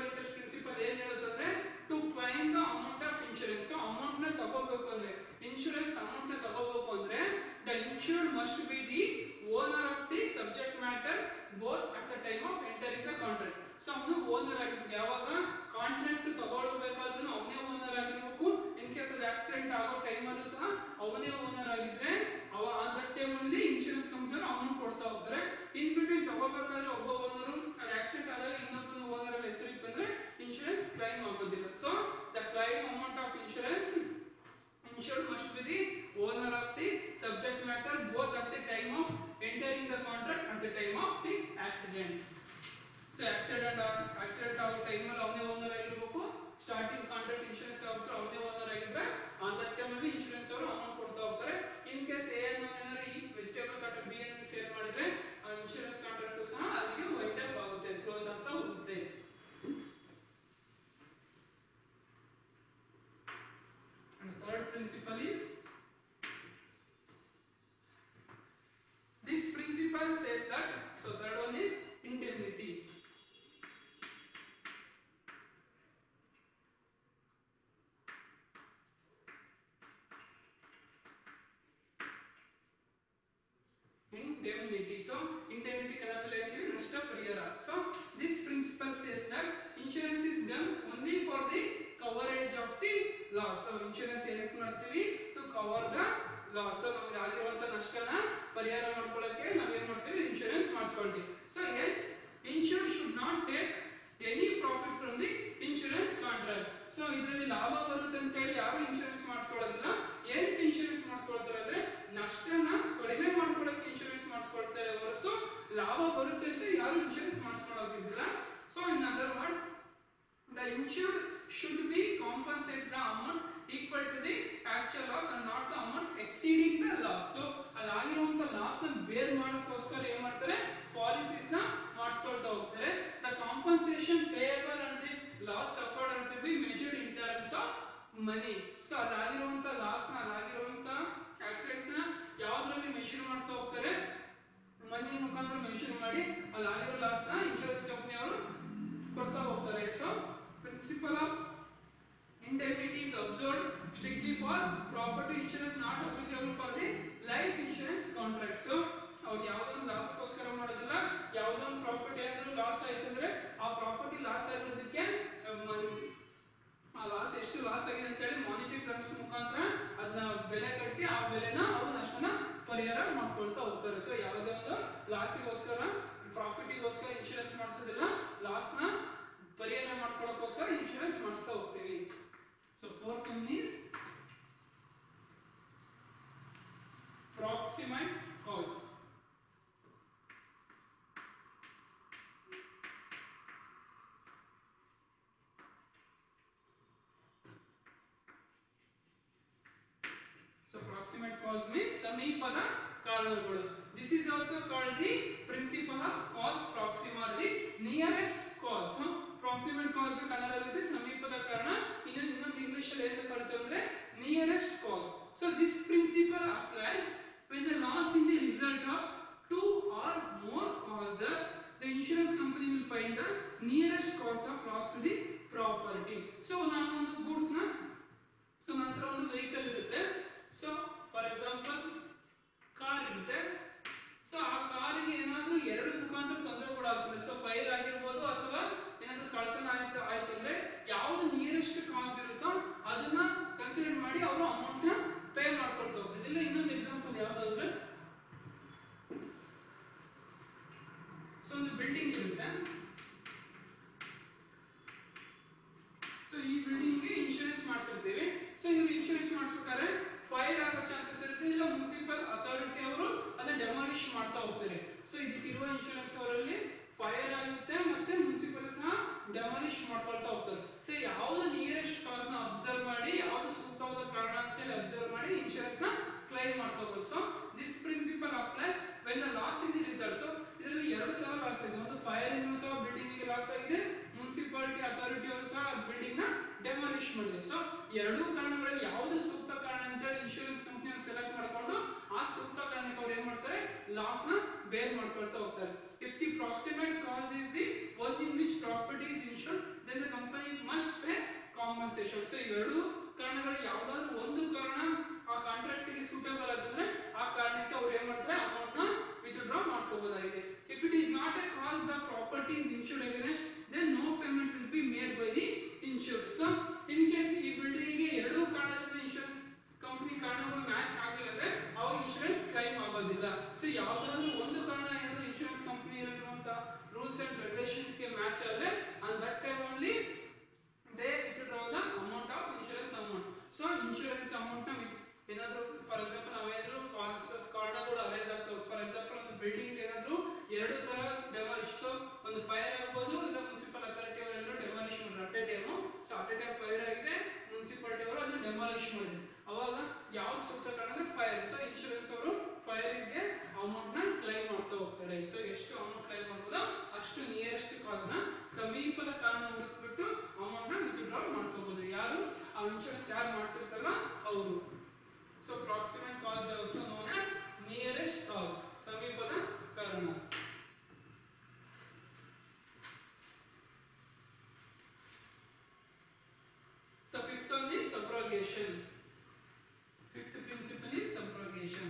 owner of the subject matter both at the time of entering the contract. So ಅವನು ಓನರ್ ಆಗಿರ್ಬೇಕು. ಯಾವಾಗ ಕಾಂಟ್ರಾಕ್ಟ್ ತಗೊಳ್ಬೇಕಾದ್ರೂ ಅವನೇ ಓನರ್ ಆಗಿರ್ಬೇಕು. ಇನ್ ಕೇಸ್ ಅದು ಆಕ್ಸಿಡೆಂಟ್ ಆಗೋ ಟೈಮಲ್ಲೂ ಸಹ ಅವನೇ ಓನರ್ ಆಗಿದ್ರೆ ಆ ಟೈಮಲ್ಲಿ ಇನ್ಶೂರೆನ್ಸ್ ಕಂಪನಿಯವರು ಅಮೌಂಟ್ ಕೊಡ್ತಾ ಹೋಗ್ತಾರೆ. ಇನ್ ಬಿಟ್ವೀನ್ ತಗೋಬೇಕಾದ್ರೆ ಒಬ್ಬ ಓನರು ಅದು ಆಕ್ಸಿಡೆಂಟ್ ಆದಾಗ ಇನ್ನೊಬ್ಬನ ಓನರ್ ಹೆಸರು ಇತ್ತಂದ್ರೆ ಇನ್ಶೂರೆನ್ಸ್ ಕ್ಲೈಮ್ ಆಗೋದಿಲ್ಲ. So the claim amount of insurance insured must be the owner of the subject matter both at the time of entering the contract at the time of the accident. So accident ಆಗೋ ಟೈಮಲ್ಲಿ ಅವನೇ owner ಆಗಿರಬೇಕು. Starting contract insurance ತಗೋಬೇಕು ಅವನೇ owner ಆಗಿದ್ರೆ on that ಟೈಮಲ್ಲಿ insurance ಅವರು amount ಕೊಡ್ತಾ ಹೋಗ್ತಾರೆ. ಇನ್ ಕೇಸ್ ಎ ಅನ್ನೋ ಏನಾದ್ರು ಈ ವೆಜಿಟೇಬಲ್ ಕಾಂಟ್ರಾಕ್ಟ್ ಬಿ ಅನ್ನು ಸೇಲ್ ಮಾಡಿದ್ರೆ ಆ ಇನ್ಶೂರೆನ್ಸ್ ಕಾಂಟ್ರಾಕ್ಟ್ ಸಹ ಅಲ್ಲಿಗೆ ವೈಂಡ್ ಅಪ್ ಆಗುತ್ತೆ, ಕ್ಲೋಸ್ ಆಗ್ತಾ ಹೋಗುತ್ತೆ. Third principle is, this principle says that, so third one is indemnity. Indemnity. So indemnity ಕನ್ನಡದಲ್ಲಿ ಹೇಳ್ತೀವಿ ನಷ್ಟ ಪರಿಹಾರ. So this principle says that insurance is done only for the coverage of the loss. So insurance ಏನಕ್ಕೆ ಮಾಡ್ತೀವಿ? To cover the loss. So ನಮಗೆ ಆಗಿರುವಂತ ನಷ್ಟನ ಪರಿಹಾರ ಮಾಡ್ಕೊಳ್ಳೋಕೆ ನಾವು ಏನು ಮಾಡ್ತೀವಿ? ಇನ್ಶೂರೆನ್ಸ್ ಮಾಡಿಸ್ಕೊಳ್ತೀವಿ. So hence insured should not take any profit from the insurance contract. So ಇದರಲ್ಲಿ ಲಾಭ ಬರುತ್ತೆ ಅಂತ ಹೇಳಿ ಯಾರು ಇನ್ಶೂರೆನ್ಸ್ ಮಾಡಿಸ್ಕೊಳ್ಳೋದಿಲ್ಲ. ಏನಕ್ಕೆ ಇನ್ಶೂರೆನ್ಸ್ ಮಾಡಿಸ್ಕೊಳ್ತಾರೆ ಅಂದ್ರೆ ನಷ್ಟನ ಕಡಿಮೆ ಮಾಡ್ಕೊಳ್ಳೋಕೆ ಇನ್ಶೂರೆನ್ಸ್ ಮಾಡಿಸ್ಕೊಳ್ತಾರೆ ಹೊರತು ಲಾಭ ಬರುತ್ತೆ ಅಂತ ಯಾರು ಇನ್ಶೂರೆನ್ಸ್ ಮಾಡಿಸ್ಕೊಳ್ಳೋದಿಲ್ಲ. So in other words, the insured should be compensate the amount equal to the actual loss and not the amount exceeding the loss. So ಅದಾಗಿರುವಂತ ಲಾಸ್ ನ ಬೇರ್ ಮಾಡೋಕ್ಕೋಸ್ಕರ ಏನ್ ಮಾಡ್ತಾರೆ? ಪಾಲಿಸೀಸ್ ನ ಮಾಡಿಸ್ಕೊಳ್ತಾ ಹೋಗ್ತಾರೆ. The compensation payable and the loss suffered are to be measured in terms of money. So ಅದಾಗಿರುವಂತ loss ನ ಅದಾಗಿರುವಂತ ಆಕ್ಸಿಡೆಂಟ್ ನ ಯಾವ್ದ್ರಲ್ಲಿ ಮೆಷರ್ ಮಾಡ್ತಾ ಹೋಗ್ತಾರೆ? ಮನಿ ಮುಖಾಂತರ ಮೆಷರ್ ಮಾಡಿ ಅದಾಗಿರೋ ಲಾಸ್ ನ ಇನ್ಶೂರೆನ್ಸ್ ಕಂಪನಿ ಅವರು ಕೊಡ್ತಾ ಹೋಗ್ತಾರೆ. So principle of indemnity is observed strictly for property insurance, not applicable for the life insurance contract. So ಅವ್ರು ಯಾವುದೋ ಒಂದು ಲಾಭಕ್ಕೋಸ್ಕರ ಮಾಡೋದಿಲ್ಲ. ಯಾವುದೋ ಒಂದು ಪ್ರಾಪರ್ಟಿ ಏನಾದರೂ ಲಾಸ್ ಆಯ್ತು ಅಂದ್ರೆ ಆ ಪ್ರಾಪರ್ಟಿ ಲಾಸ್ ಆಗಿರೋದಕ್ಕೆ ಆ ಲಾಸ್ ಎಷ್ಟು ಲಾಸ್ ಆಗಿದೆ ಅಂತ ಹೇಳಿ ಮಾನಿಟರಿ ಟರ್ಮ್ಸ್ ಮುಖಾಂತರ ಅದನ್ನ ಬೆಲೆ ಕಟ್ಟಿ ಆ ಬೆಲೆನ ಅವರು ನಷ್ಟನ ಪರಿಹಾರ ಮಾಡ್ಕೊಳ್ತಾ ಹೋಗ್ತಾರೆ. ಸೊ ಯಾವುದೇ ಒಂದು ಲಾಸಿಗೋಸ್ಕರ ಪ್ರಾಫಿಟಿಗೋಸ್ಕರ ಇನ್ಶೂರೆನ್ಸ್ ಮಾಡಿಸೋದಿಲ್ಲ, ಲಾಸ್ನ ಪರಿಹಾರ ಮಾಡ್ಕೊಳ್ಳೋಕ್ಕೋಸ್ಕರ ಇನ್ಶೂರೆನ್ಸ್ ಮಾಡಿಸ್ತಾ ಹೋಗ್ತೀವಿ. So fourth one is proximate cause. So proximate cause means ಸಮೀಪದ ಕಾರಣಗಳು. This is also called the principle of cause proxima or the nearest cause. So proximate cause ನ ಕನ್ನಡದಲ್ಲಿ ಸಮೀಪದ ಕಾರಣ, ಇನ್ನೊಂದು ಇಂಗ್ಲಿಷ್ ಅಲ್ಲಿ ಏನು ಕರೀತಾರೆ ಅಂದ್ರೆ nearest cause. So this principle applies when the loss in the result of two or more causes, the insurance company will find the nearest cause of loss to the property. So ನಾನು ಒಂದು goods ನ ನಂತರ ಒಂದು vehicle ಇರುತ್ತೆ. So for example car ಇರುತ್ತೆ. So ಆ ಕಾರಿಗೆ ಏನಾದರೂ ಎರಡು ಮುಖಾಂತರ ತೊಂದರೆ ಕೂಡ ಆಗ್ತದೆ. ಸೊ ಫೈರ್ ಆಗಿರ್ಬೋದು ಅಥವಾ ಏನಾದರೂ ಕಳ್ತನ ಆಯ್ತು ಅಂದ್ರೆ ಯಾವ್ದು ನಿಯರೆಸ್ಟ್ ಕಾಸ್ ಇರುತ್ತೋ ಅದನ್ನ ಕನ್ಸಿಡರ್ ಮಾಡಿ ಅವರು ಅಮೌಂಟ್ ನ ಪೇ ಮಾಡ್ಕೊಳ್ತಾ ಹೋಗ್ತಾರೆ. ಇಲ್ಲ ಇನ್ನೊಂದು ಎಕ್ಸಾಂಪಲ್ ಯಾವ್ದಾದ್ರೆ, ಸೊ ಒಂದು ಬಿಲ್ಡಿಂಗ್ ಇರುತ್ತೆ. ಸೊ ಈ ಬಿಲ್ಡಿಂಗ್ ಗೆ ಇನ್ಶೂರೆನ್ಸ್ ಮಾಡಿಸಿರ್ತೀವಿ. ಸೊ ಇವ್ರು ಇನ್ಶೂರೆನ್ಸ್ ಮಾಡಿಸ್ಬೇಕಾದ್ರೆ ಫೈರ್ ಆಗೋ ಚಾನ್ಸಸ್ ಇರುತ್ತೆ, ಇಲ್ಲ ಮುನ್ಸಿಪಲ್ ಅಥಾರಿಟಿ ಅವರು ಅದನ್ನ ಡೆಮಾಲಿಷ್ ಮಾಡ್ತಾ ಹೋಗ್ತಾರೆ. ಸೊ ಇದಕ್ಕಿರುವ ಇನ್ಶೂರೆನ್ಸ್ ಅವರಲ್ಲಿ ಫೈರ್ ಆಗುತ್ತೆ ಮತ್ತೆ ಮುನ್ಸಿಪಲ್ ಸಹ ಡೆಮಾಲಿಷ್ ಮಾಡ್ಕೊಳ್ತಾ ಹೋಗ್ತಾರೆ. ಸೊ ಯಾವ್ದು ನಿಯರೆಸ್ಟ್ ಕಾಸ್ ನ ಅಬ್ಸರ್ವ್ ಮಾಡಿ, ಯಾವ್ದು ಸೂಕ್ತವಾದ ಕಾರಣ ಅಂತ ಹೇಳಿ ಅಬ್ಸರ್ವ್ ಮಾಡಿ ಇನ್ಶೂರೆನ್ಸ್ ನ ಕ್ಲೈಮ್ ಮಾಡ್ಕೋಬಹುದು. So this principle applies when the loss in the result. So ಇದರಲ್ಲಿ ಎರಡು ತರ ಲಾಸ್ ಇದೆ. ಒಂದು ಫೈರ್ ಇಂದ ಸಹ ಬಿಲ್ಡಿಂಗ್ ಗೆ ಲಾಸ್ ಆಗಿದೆ, ಮುನ್ಸಿಪಾಲಿಟಿ ಅಥಾರಿಟಿ ಅವರು ಸಹ ಬಿಲ್ಡಿಂಗ್ ನ ಡೆಮಾಲಿಷ್ ಮಾಡಿದೆ. ಸೊ ಎರಡೂ ಕಾರಣಗಳಲ್ಲಿ ಯಾವ್ದು ಸೂಕ್ತ ಕಾರಣ ಅಂತ ಹೇಳಿ ಇನ್ಶೂರೆನ್ಸ್ ಕಂಪನಿ ಅವರು ಸೆಲೆಕ್ಟ್ ಮಾಡ್ಕೊಂಡು ಆ ಸೂಕ್ತ ಕಾರಣಕ್ಕೆ ಅವ್ರು ಏನ್ ಮಾಡ್ತಾರೆ, ಲಾಸ್ ನ ಬೇರ್ ಮಾಡ್ಕೊಳ್ತಾ ಹೋಗ್ತಾರೆ. If the proximate cause is the one in which property is insured, then the company must pay compensation. So ಎರಡು ಕಾರಣಗಳು ಯಾವ್ದಾದ್ರು ಒಂದು ಕಾರಣ ಆ ಕಾಂಟ್ರಾಕ್ಟ್ ಗೆ ಸೂಟೇಬಲ್ ಆಗಿದ್ರೆ ಆ ಕಾರಣಕ್ಕೆ ಅವ್ರು ಏನ್ ಮಾಡ್ತಾರೆ, ಅಮೌಂಟ್ ನ ವಿತ್ಡ್ರಾ ಮಾಡ್ಕೋಬಹುದಾಗಿದೆ. If it is not a cause the property is insured against then no payment will be made by the insured. So in case ಈ ಬಿಲ್ಡಿಂಗ್ ಗೆ ಎರಡೂ ಕಾರಣದಿಂದ ಇನ್ಶೂರೆನ್ಸ್ ಕಂಪನಿ ಕಾರಣಗಳು ಮ್ಯಾಚ್ ಆಗಿಲ್ಲ ಅಂದ್ರೆ ಅವಾಗ ಇನ್ಶೂರೆನ್ಸ್ ಕ್ಲೈಮ್ ಆಗೋದಿಲ್ಲ. ಸೊ ಯಾವ್ದಾದ್ರು ಒಂದು ಕಾರಣ ಏನಾದ್ರು ಇನ್ಶೂರೆನ್ಸ್ ಕಂಪನಿ ಇರುವಂತ ರೂಲ್ಸ್ ಅಂಡ್ ರೆಗ್ಯುಲೇಷನ್ಸ್ ಗೆ ಮ್ಯಾಚ್ ಆದ್ರೆ on that time only they withdraw the amount of insurance amount. So insurance amount na with ಏನಾದ್ರು ಫಾರ್ ಎಕ್ಸಾಂಪಲ್ ನಾವೇನಾದ್ರು ಕಾರಣಗಳು ಅರೈಸ್ ಆಗ್ತವೆ. ಫಾರ್ ಎಕ್ಸಾಂಪಲ್ ಒಂದು ಬಿಲ್ಡಿಂಗ್ ಏನಾದ್ರು ಎರಡು ತರ ಡೆಮಾಲಿಶ್, ಒಂದು ಫೈರ್ ಆಗ್ಬೋದು ಇಲ್ಲ ಮುನ್ಸಿಪಲ್ ಅಥಾರಿಟಿ ಅವರೆಲ್ಲರೂ ಡೆಮಾಲಿಶ್ ಮಾಡಿದ್ರು at a time. So at a time fire ಆಗಿದೆ, ಮುನ್ಸಿಪಾಲಿಟಿ ಅವರು ಅದನ್ನ ಡೆಮಾಲಿಶ್ ಮಾಡಿದ್ರು. ಅವಾಗ ಯಾವ್ದು ಸೂಕ್ತ ಕಾರಣ ಅಂದ್ರೆ ಫೈರ್. ಸೊ ಇನ್ಶೂರೆನ್ಸ್ ಅವರು ಫೈರ್ಗೆ ಅಮೌಂಟ್ ನ ಕ್ಲೈಮ್ ಮಾಡ್ತಾ ಹೋಗ್ತಾರೆ. ಸೊ ಎಷ್ಟು ಅಮೌಂಟ್ ಕ್ಲೈಮ್ ಮಾಡ್ಬೋದೋ ಅಷ್ಟು ನಿಯರೆಸ್ಟ್ ಕಾಸ್ ನ ಸಮೀಪದ ಕಾರಣ ಹುಡುಕ್ಬಿಟ್ಟು ಅಮೌಂಟ್ ನ ವಿತ್ಡ್ರಾ ಮಾಡ್ಕೋಬಹುದು. ಯಾರು ಆ ಇನ್ಶೂರೆನ್ಸ್ ಯಾರು ಮಾಡಿಸಿರ್ತಾರಲ್ಲ ಅವರು. So proximate cause also known as nearest cause, ಸಮೀಪದ ಕಾರಣ. So fifth one is subrogation. Fifth principle is subrogation.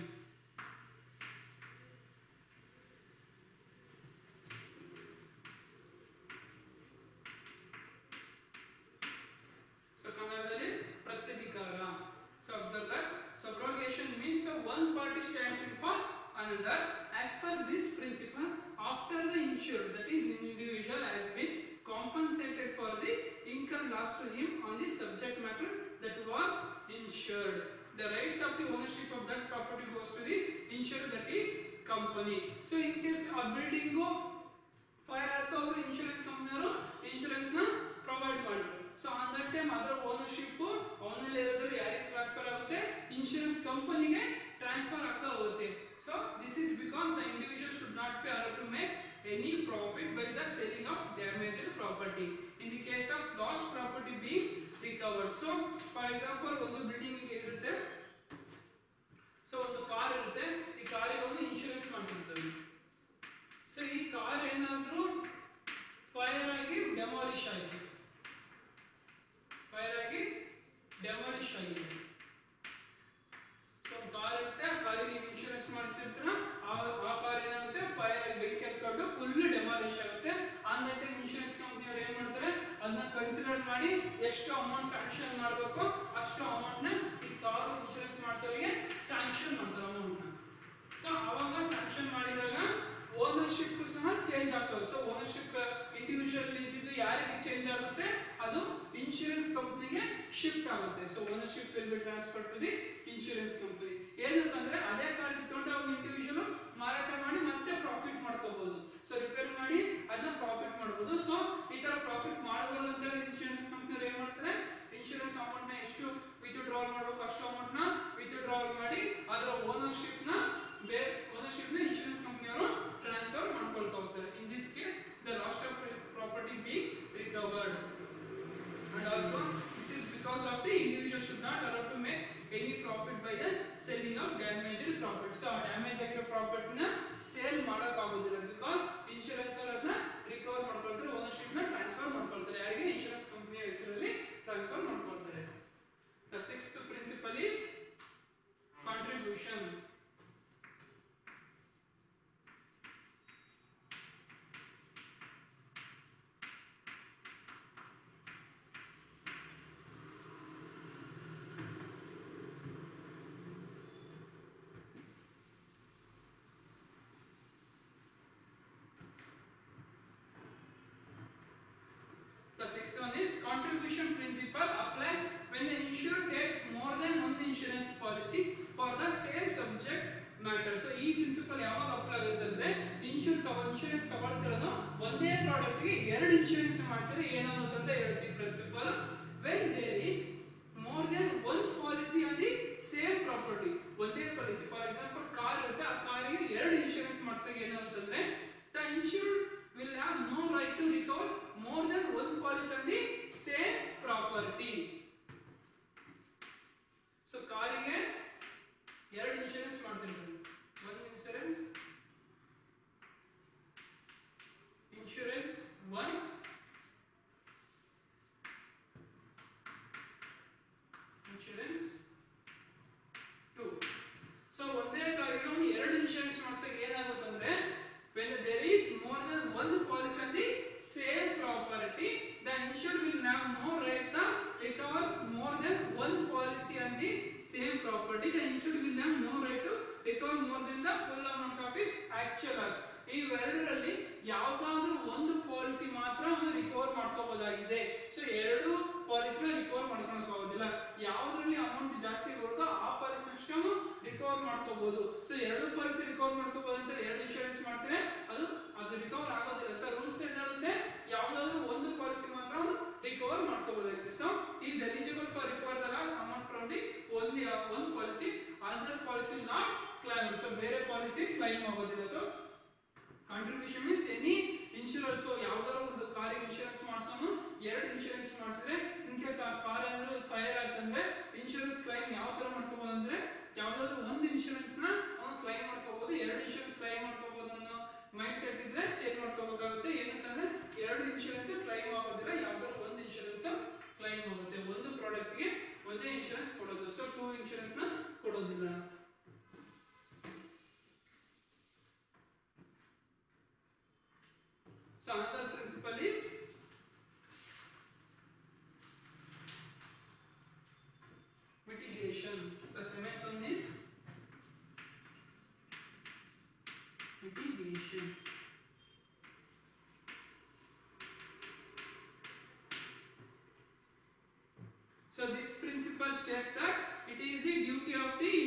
So kannadalli pratyadhikara. So observe that subrogation means the one party stands in for another. As per this principle, after the insured, that is individual, has been compensated for the income lost to him on the subject matter that was insured, the rights of the ownership of that property goes to the insured, that is company. So in case a building go fire ಆಯ್ತು, ಅವರು insurance ಕಂಪನಿಯವರು insurance ನ provide ಮಾಡಿದ್ರು. So on that time ಅದರ ownership ಅವನಲ್ಲಿ ಇರೋದ್ರಲ್ಲಿ ಯಾರಿಗೆ transfer ಆಗುತ್ತೆ, ಇನ್ಶೂರೆನ್ಸ್ ಕಂಪನಿಗೆ ಟ್ರಾನ್ಸ್ಫರ್ ಆಗ್ತಾ ಹೋಗುತ್ತೆ. So this is because the individual should not be allowed to make any profit by the selling of damaged property in the case of lost property being recovered. So for example ಒಂದು building ಇರುತ್ತೆ, so ಒಂದು car ಇರುತ್ತೆ, ಈ ಕಾರಿಗೆ ಒಂದು insurance ಮಾಡಿಸಿರ್ತೀವಿ. So ಈ car ಏನಾದ್ರೂ ಫೈರ್ ಆಗಿ ಡೆಮಾಲಿಶ್ ಆಯಿತು, ಫೈರ್ ಆಗಿ ಡೆಮಾಲಿಶ್ ಆಗಿದೆ. ಸೊ ಕಾರ್ ಇರುತ್ತೆ, ಆ ಕಾರಿಗೆ ಇನ್ಶೂರೆನ್ಸ್ ಮಾಡಿಸ್ತಿರ್ತೀರ, ಆ ಕಾರ್ ಏನಾಗುತ್ತೆ ಫೈರ್ ಆಗಿ ಬೆಂಕಿ ಹತ್ಕೊಂಡು ಫುಲ್ ಡೆಮಾಲಿಶ್ ಆಗುತ್ತೆ. ಆನ್ ದಟ್ ಟೈಮ್ ಇನ್ಶೂರೆನ್ಸ್ ಕಂಪನಿಯವರು ಏನ್ ಮಾಡ್ತಾರೆ, ಅದನ್ನ ಕನ್ಸಿಡರ್ ಮಾಡಿ ಎಷ್ಟು ಅಮೌಂಟ್ ಸ್ಯಾಂಕ್ಷನ್ ಮಾಡಬೇಕು ಅಷ್ಟು ಅಮೌಂಟ್ ನ ಈ ಕಾರ್ ಇನ್ಶೂರೆನ್ಸ್ ಮಾಡಿಸೋರಿಗೆ ಸ್ಯಾಂಕ್ಷನ್ ಮಾಡ್ತಾರೆ ಅಮೌಂಟ್ ನ. ಸೊ ಅವಾಗ ಸ್ಯಾಂಕ್ಷನ್ ಮಾಡಿದಾಗ ಓನರ್ಶಿಪ್ ಸಹ ಚೇಂಜ್ ಆಗ್ತವೆ. ಸೊ ಓನರ್ಶಿಪ್ ಇಂಡಿವಿಜುವಲ್ ಇದ್ದಿದ್ದು ಯಾರಿಗೆ ಚೇಂಜ್ ಆಗುತ್ತೆ, ಅದು ಇನ್ಶೂರೆನ್ಸ್ ಕಂಪನಿಗೆ ಶಿಫ್ಟ್ ಆಗುತ್ತೆ. So ownership will be transfer to the insurance company. ಏನಂತಂದ್ರೆ ಅದೇ ಕಾರ್ ಇಟ್ಕೊಂಡು ಅವ್ನು ಇಂಡಿವಿಜುವಲ್ ಮಾರಾಟ ಮಾಡಿ ಮತ್ತೆ ಪ್ರಾಫಿಟ್ ಮಾಡ್ಕೋಬಹುದು. ಸೊ ರಿಪೇರ್ ಮಾಡಿ ಅದನ್ನ ಪ್ರಾಫಿಟ್ ಮಾಡಬಹುದು. ಸೊ ಈ ತರ ಪ್ರಾಫಿಟ್ ಮಾಡಬಹುದು ಅಂತ ಇನ್ಶೂರೆನ್ಸ್ ಕಂಪನಿಯವರು ಏನ್ ಮಾಡ್ತಾರೆ, ಇನ್ಶೂರೆನ್ಸ್ ಅಮೌಂಟ್ ನ ಎಷ್ಟು ವಿತ್ಡ್ರಾವಲ್ ಮಾಡಬೇಕು ಅಷ್ಟು ಅಮೌಂಟ್ ನ ವಿತ್ಡ್ರಾವಲ್ ಮಾಡಿ ಅದರ ಓನರ್ಶಿಪ್ ನ ಇನ್ಶೂರೆನ್ಸ್ ಕಂಪನಿಯವರು ಟ್ರಾನ್ಸ್ಫರ್ ಮಾಡ್ಕೊಳ್ತಾ ಹೋಗ್ತಾರೆ. In this case the lost of property being recovered. And also this is because of the individual should not allow to make any profit by the selling of damaged property. So damage ಆಗಿರೋ property ನ sale ಮಾಡಕ ಆಗೋದಿಲ್ಲ, because insurance ಅವರು ಅದನ್ನ recover ಮಾಡ್ಕೊಳ್ತಾರೆ, ownership ನ transfer ಮಾಡ್ಕೊಳ್ತಾರೆ, ಯಾರಿಗೆ ಇನ್ಶೂರೆನ್ಸ್ ಕಂಪನಿಯ ಹೆಸರಲ್ಲಿ ಟ್ರಾನ್ಸ್ಫರ್ ಮಾಡ್ಕೊಳ್ತಾರೆ. The sixth principle is contribution. The sixth one is contribution principle applies when the insured takes more than one insurance policy for the same subject matter. So ಈ principle ಯಾವಾಗ apply ಆಗುತ್ತೆ ಅಂದ್ರೆ insurance ತಗೊಳ್ತಿರೋದು ಒಂದೇ product ಗೆ ಎರಡು insurance ಮಾಡಿಸಿದ್ರೆ ಏನಾಗುತ್ತೆ ಅಂತ ಹೇಳ್ತೀವಿ principle. when there is more than one policy on the same property, ಒಂದೇ ಪಾಲಿಸಿ ಫಾರ್ ಎಕ್ಸಾಂಪಲ್ ಕಾರ್ ಇರುತ್ತೆ, ಆ ಕಾರಿಗೆ ಎರಡು ಇನ್ಶೂರೆನ್ಸ್ ಮಾಡಿಸಿದಾಗ ಏನಾಗುತ್ತೆ ಅಂದ್ರೆ the insured will have no right to recover more than one policy on the same property. So ಕಾರಿಗೆ ಎರಡು ಇನ್ಶೂರೆನ್ಸ್ ಮಾಡಿಸಿರ್ತಾರೆ, one insurance one insurance two. So ಒಂದೇ ಕಾರಿಗೆ ಒಂದು ಎರಡು ಇನ್ಶೂರೆನ್ಸ್ ಮಾಡಿಸಿದಾಗ ಏನಾಗುತ್ತೆ one policy on the same property, the insured will have no right to recover more than one policy on the same property. The insured will have no right to recover more than the full amount of his actual loss. ಇವೆರಡರಲ್ಲಿ ಯಾವುದಾದ್ರೂ ಒಂದು policy ಮಾತ್ರ ಅವನು recover ಮಾಡ್ಕೋಬಹುದಾಗಿದೆ. So ಎರಡು ಪಾಲಿಸಿನ recover ಮಾಡ್ಕೊಳಕ್ ಆಗೋದಿಲ್ಲ. ಯಾವುದರಲ್ಲಿ amount ಜಾಸ್ತಿ ಬರುತ್ತೋ ಆ ಪಾಲಿಸಿ ಅಷ್ಟೇ ಅವನು ರಿಕವರ್ ಮಾಡ್ಕೋಬಹುದು. ಸೊ ಎರಡು ಪಾಲಿಸಿ ರಿಕವರ್ ಮಾಡ್ಕೋಬಹುದು ಅಂತ ಎರಡು ಇನ್ಶೂರೆನ್ಸ್ ಮಾಡ್ತಾರೆ, ಅದು ರಿಕವರ್ ಆಗೋದಿಲ್ಲ. ಸೊ ರೂಲ್ಸ್ ಏನಿರುತ್ತೆ, ಯಾವುದಾದ್ರೂ ಒಂದು ಪಾಲಿಸಿ ಮಾತ್ರ ಅವನು ರಿಕವರ್ ಮಾಡ್ಕೋಬಹುದಾಗಿದೆ. So is eligible for recover the loss amount from the only one policy, other policy not claim. So ಬೇರೆ ಪಾಲಿಸಿ ಕ್ಲೈಮ್ ಆಗೋದಿಲ್ಲ. So contribution means any insurance, ಯಾವ್ದಾದ್ರು ಒಂದು ಕಾರ್ ಇನ್ಶೂರೆನ್ಸ್ ಮಾಡ್ಸೋನು ಎರಡು ಇನ್ಶೂರೆನ್ಸ್ ಮಾಡಿಸಿದ್ರೆ ಇನ್ ಕೇಸ್ ಆ car ಏನಾದ್ರು fire ಆಯ್ತಂದ್ರೆ ಇನ್ಶೂರೆನ್ಸ್ ಕ್ಲೈಮ್ ಯಾವ ತರ ಮಾಡ್ಕೋಬಹುದು ಅಂದ್ರೆ, ಯಾವ್ದಾದ್ರು ಒಂದು ಇನ್ಶೂರೆನ್ಸ್ ನ ಅವನು ಕ್ಲೈಮ್ ಮಾಡ್ಕೋಬಹುದು, ಎರಡು ಇನ್ಶೂರೆನ್ಸ್ ಕ್ಲೈಮ್ ಮಾಡ್ಕೋಬಹುದು ಅನ್ನೋ ಮೈಂಡ್ ಸೆಟ್ ಇದ್ರೆ ಚೇಂಜ್ ಮಾಡ್ಕೋಬೇಕಾಗುತ್ತೆ. ಏನಂತಂದ್ರೆ ಎರಡು ಇನ್ಶೂರೆನ್ಸ್ ಕ್ಲೈಮ್ ಆಗೋದಿಲ್ಲ, ಯಾವ್ದಾದ್ರು ಒಂದು ಇನ್ಶೂರೆನ್ಸ್ ಕ್ಲೈಮ್ ಆಗುತ್ತೆ. ಒಂದು ಪ್ರಾಡಕ್ಟ್ ಗೆ ಒಂದೇ ಇನ್ಶೂರೆನ್ಸ್ ಕೊಡೋದು. ಸೊ ಟೂ ಇನ್ಶೂರೆನ್ಸ್ ನ ಕೊಡೋದಿಲ್ಲ. So another principle is mitigation. The seventh one is mitigation. So this principle states that it is the duty of the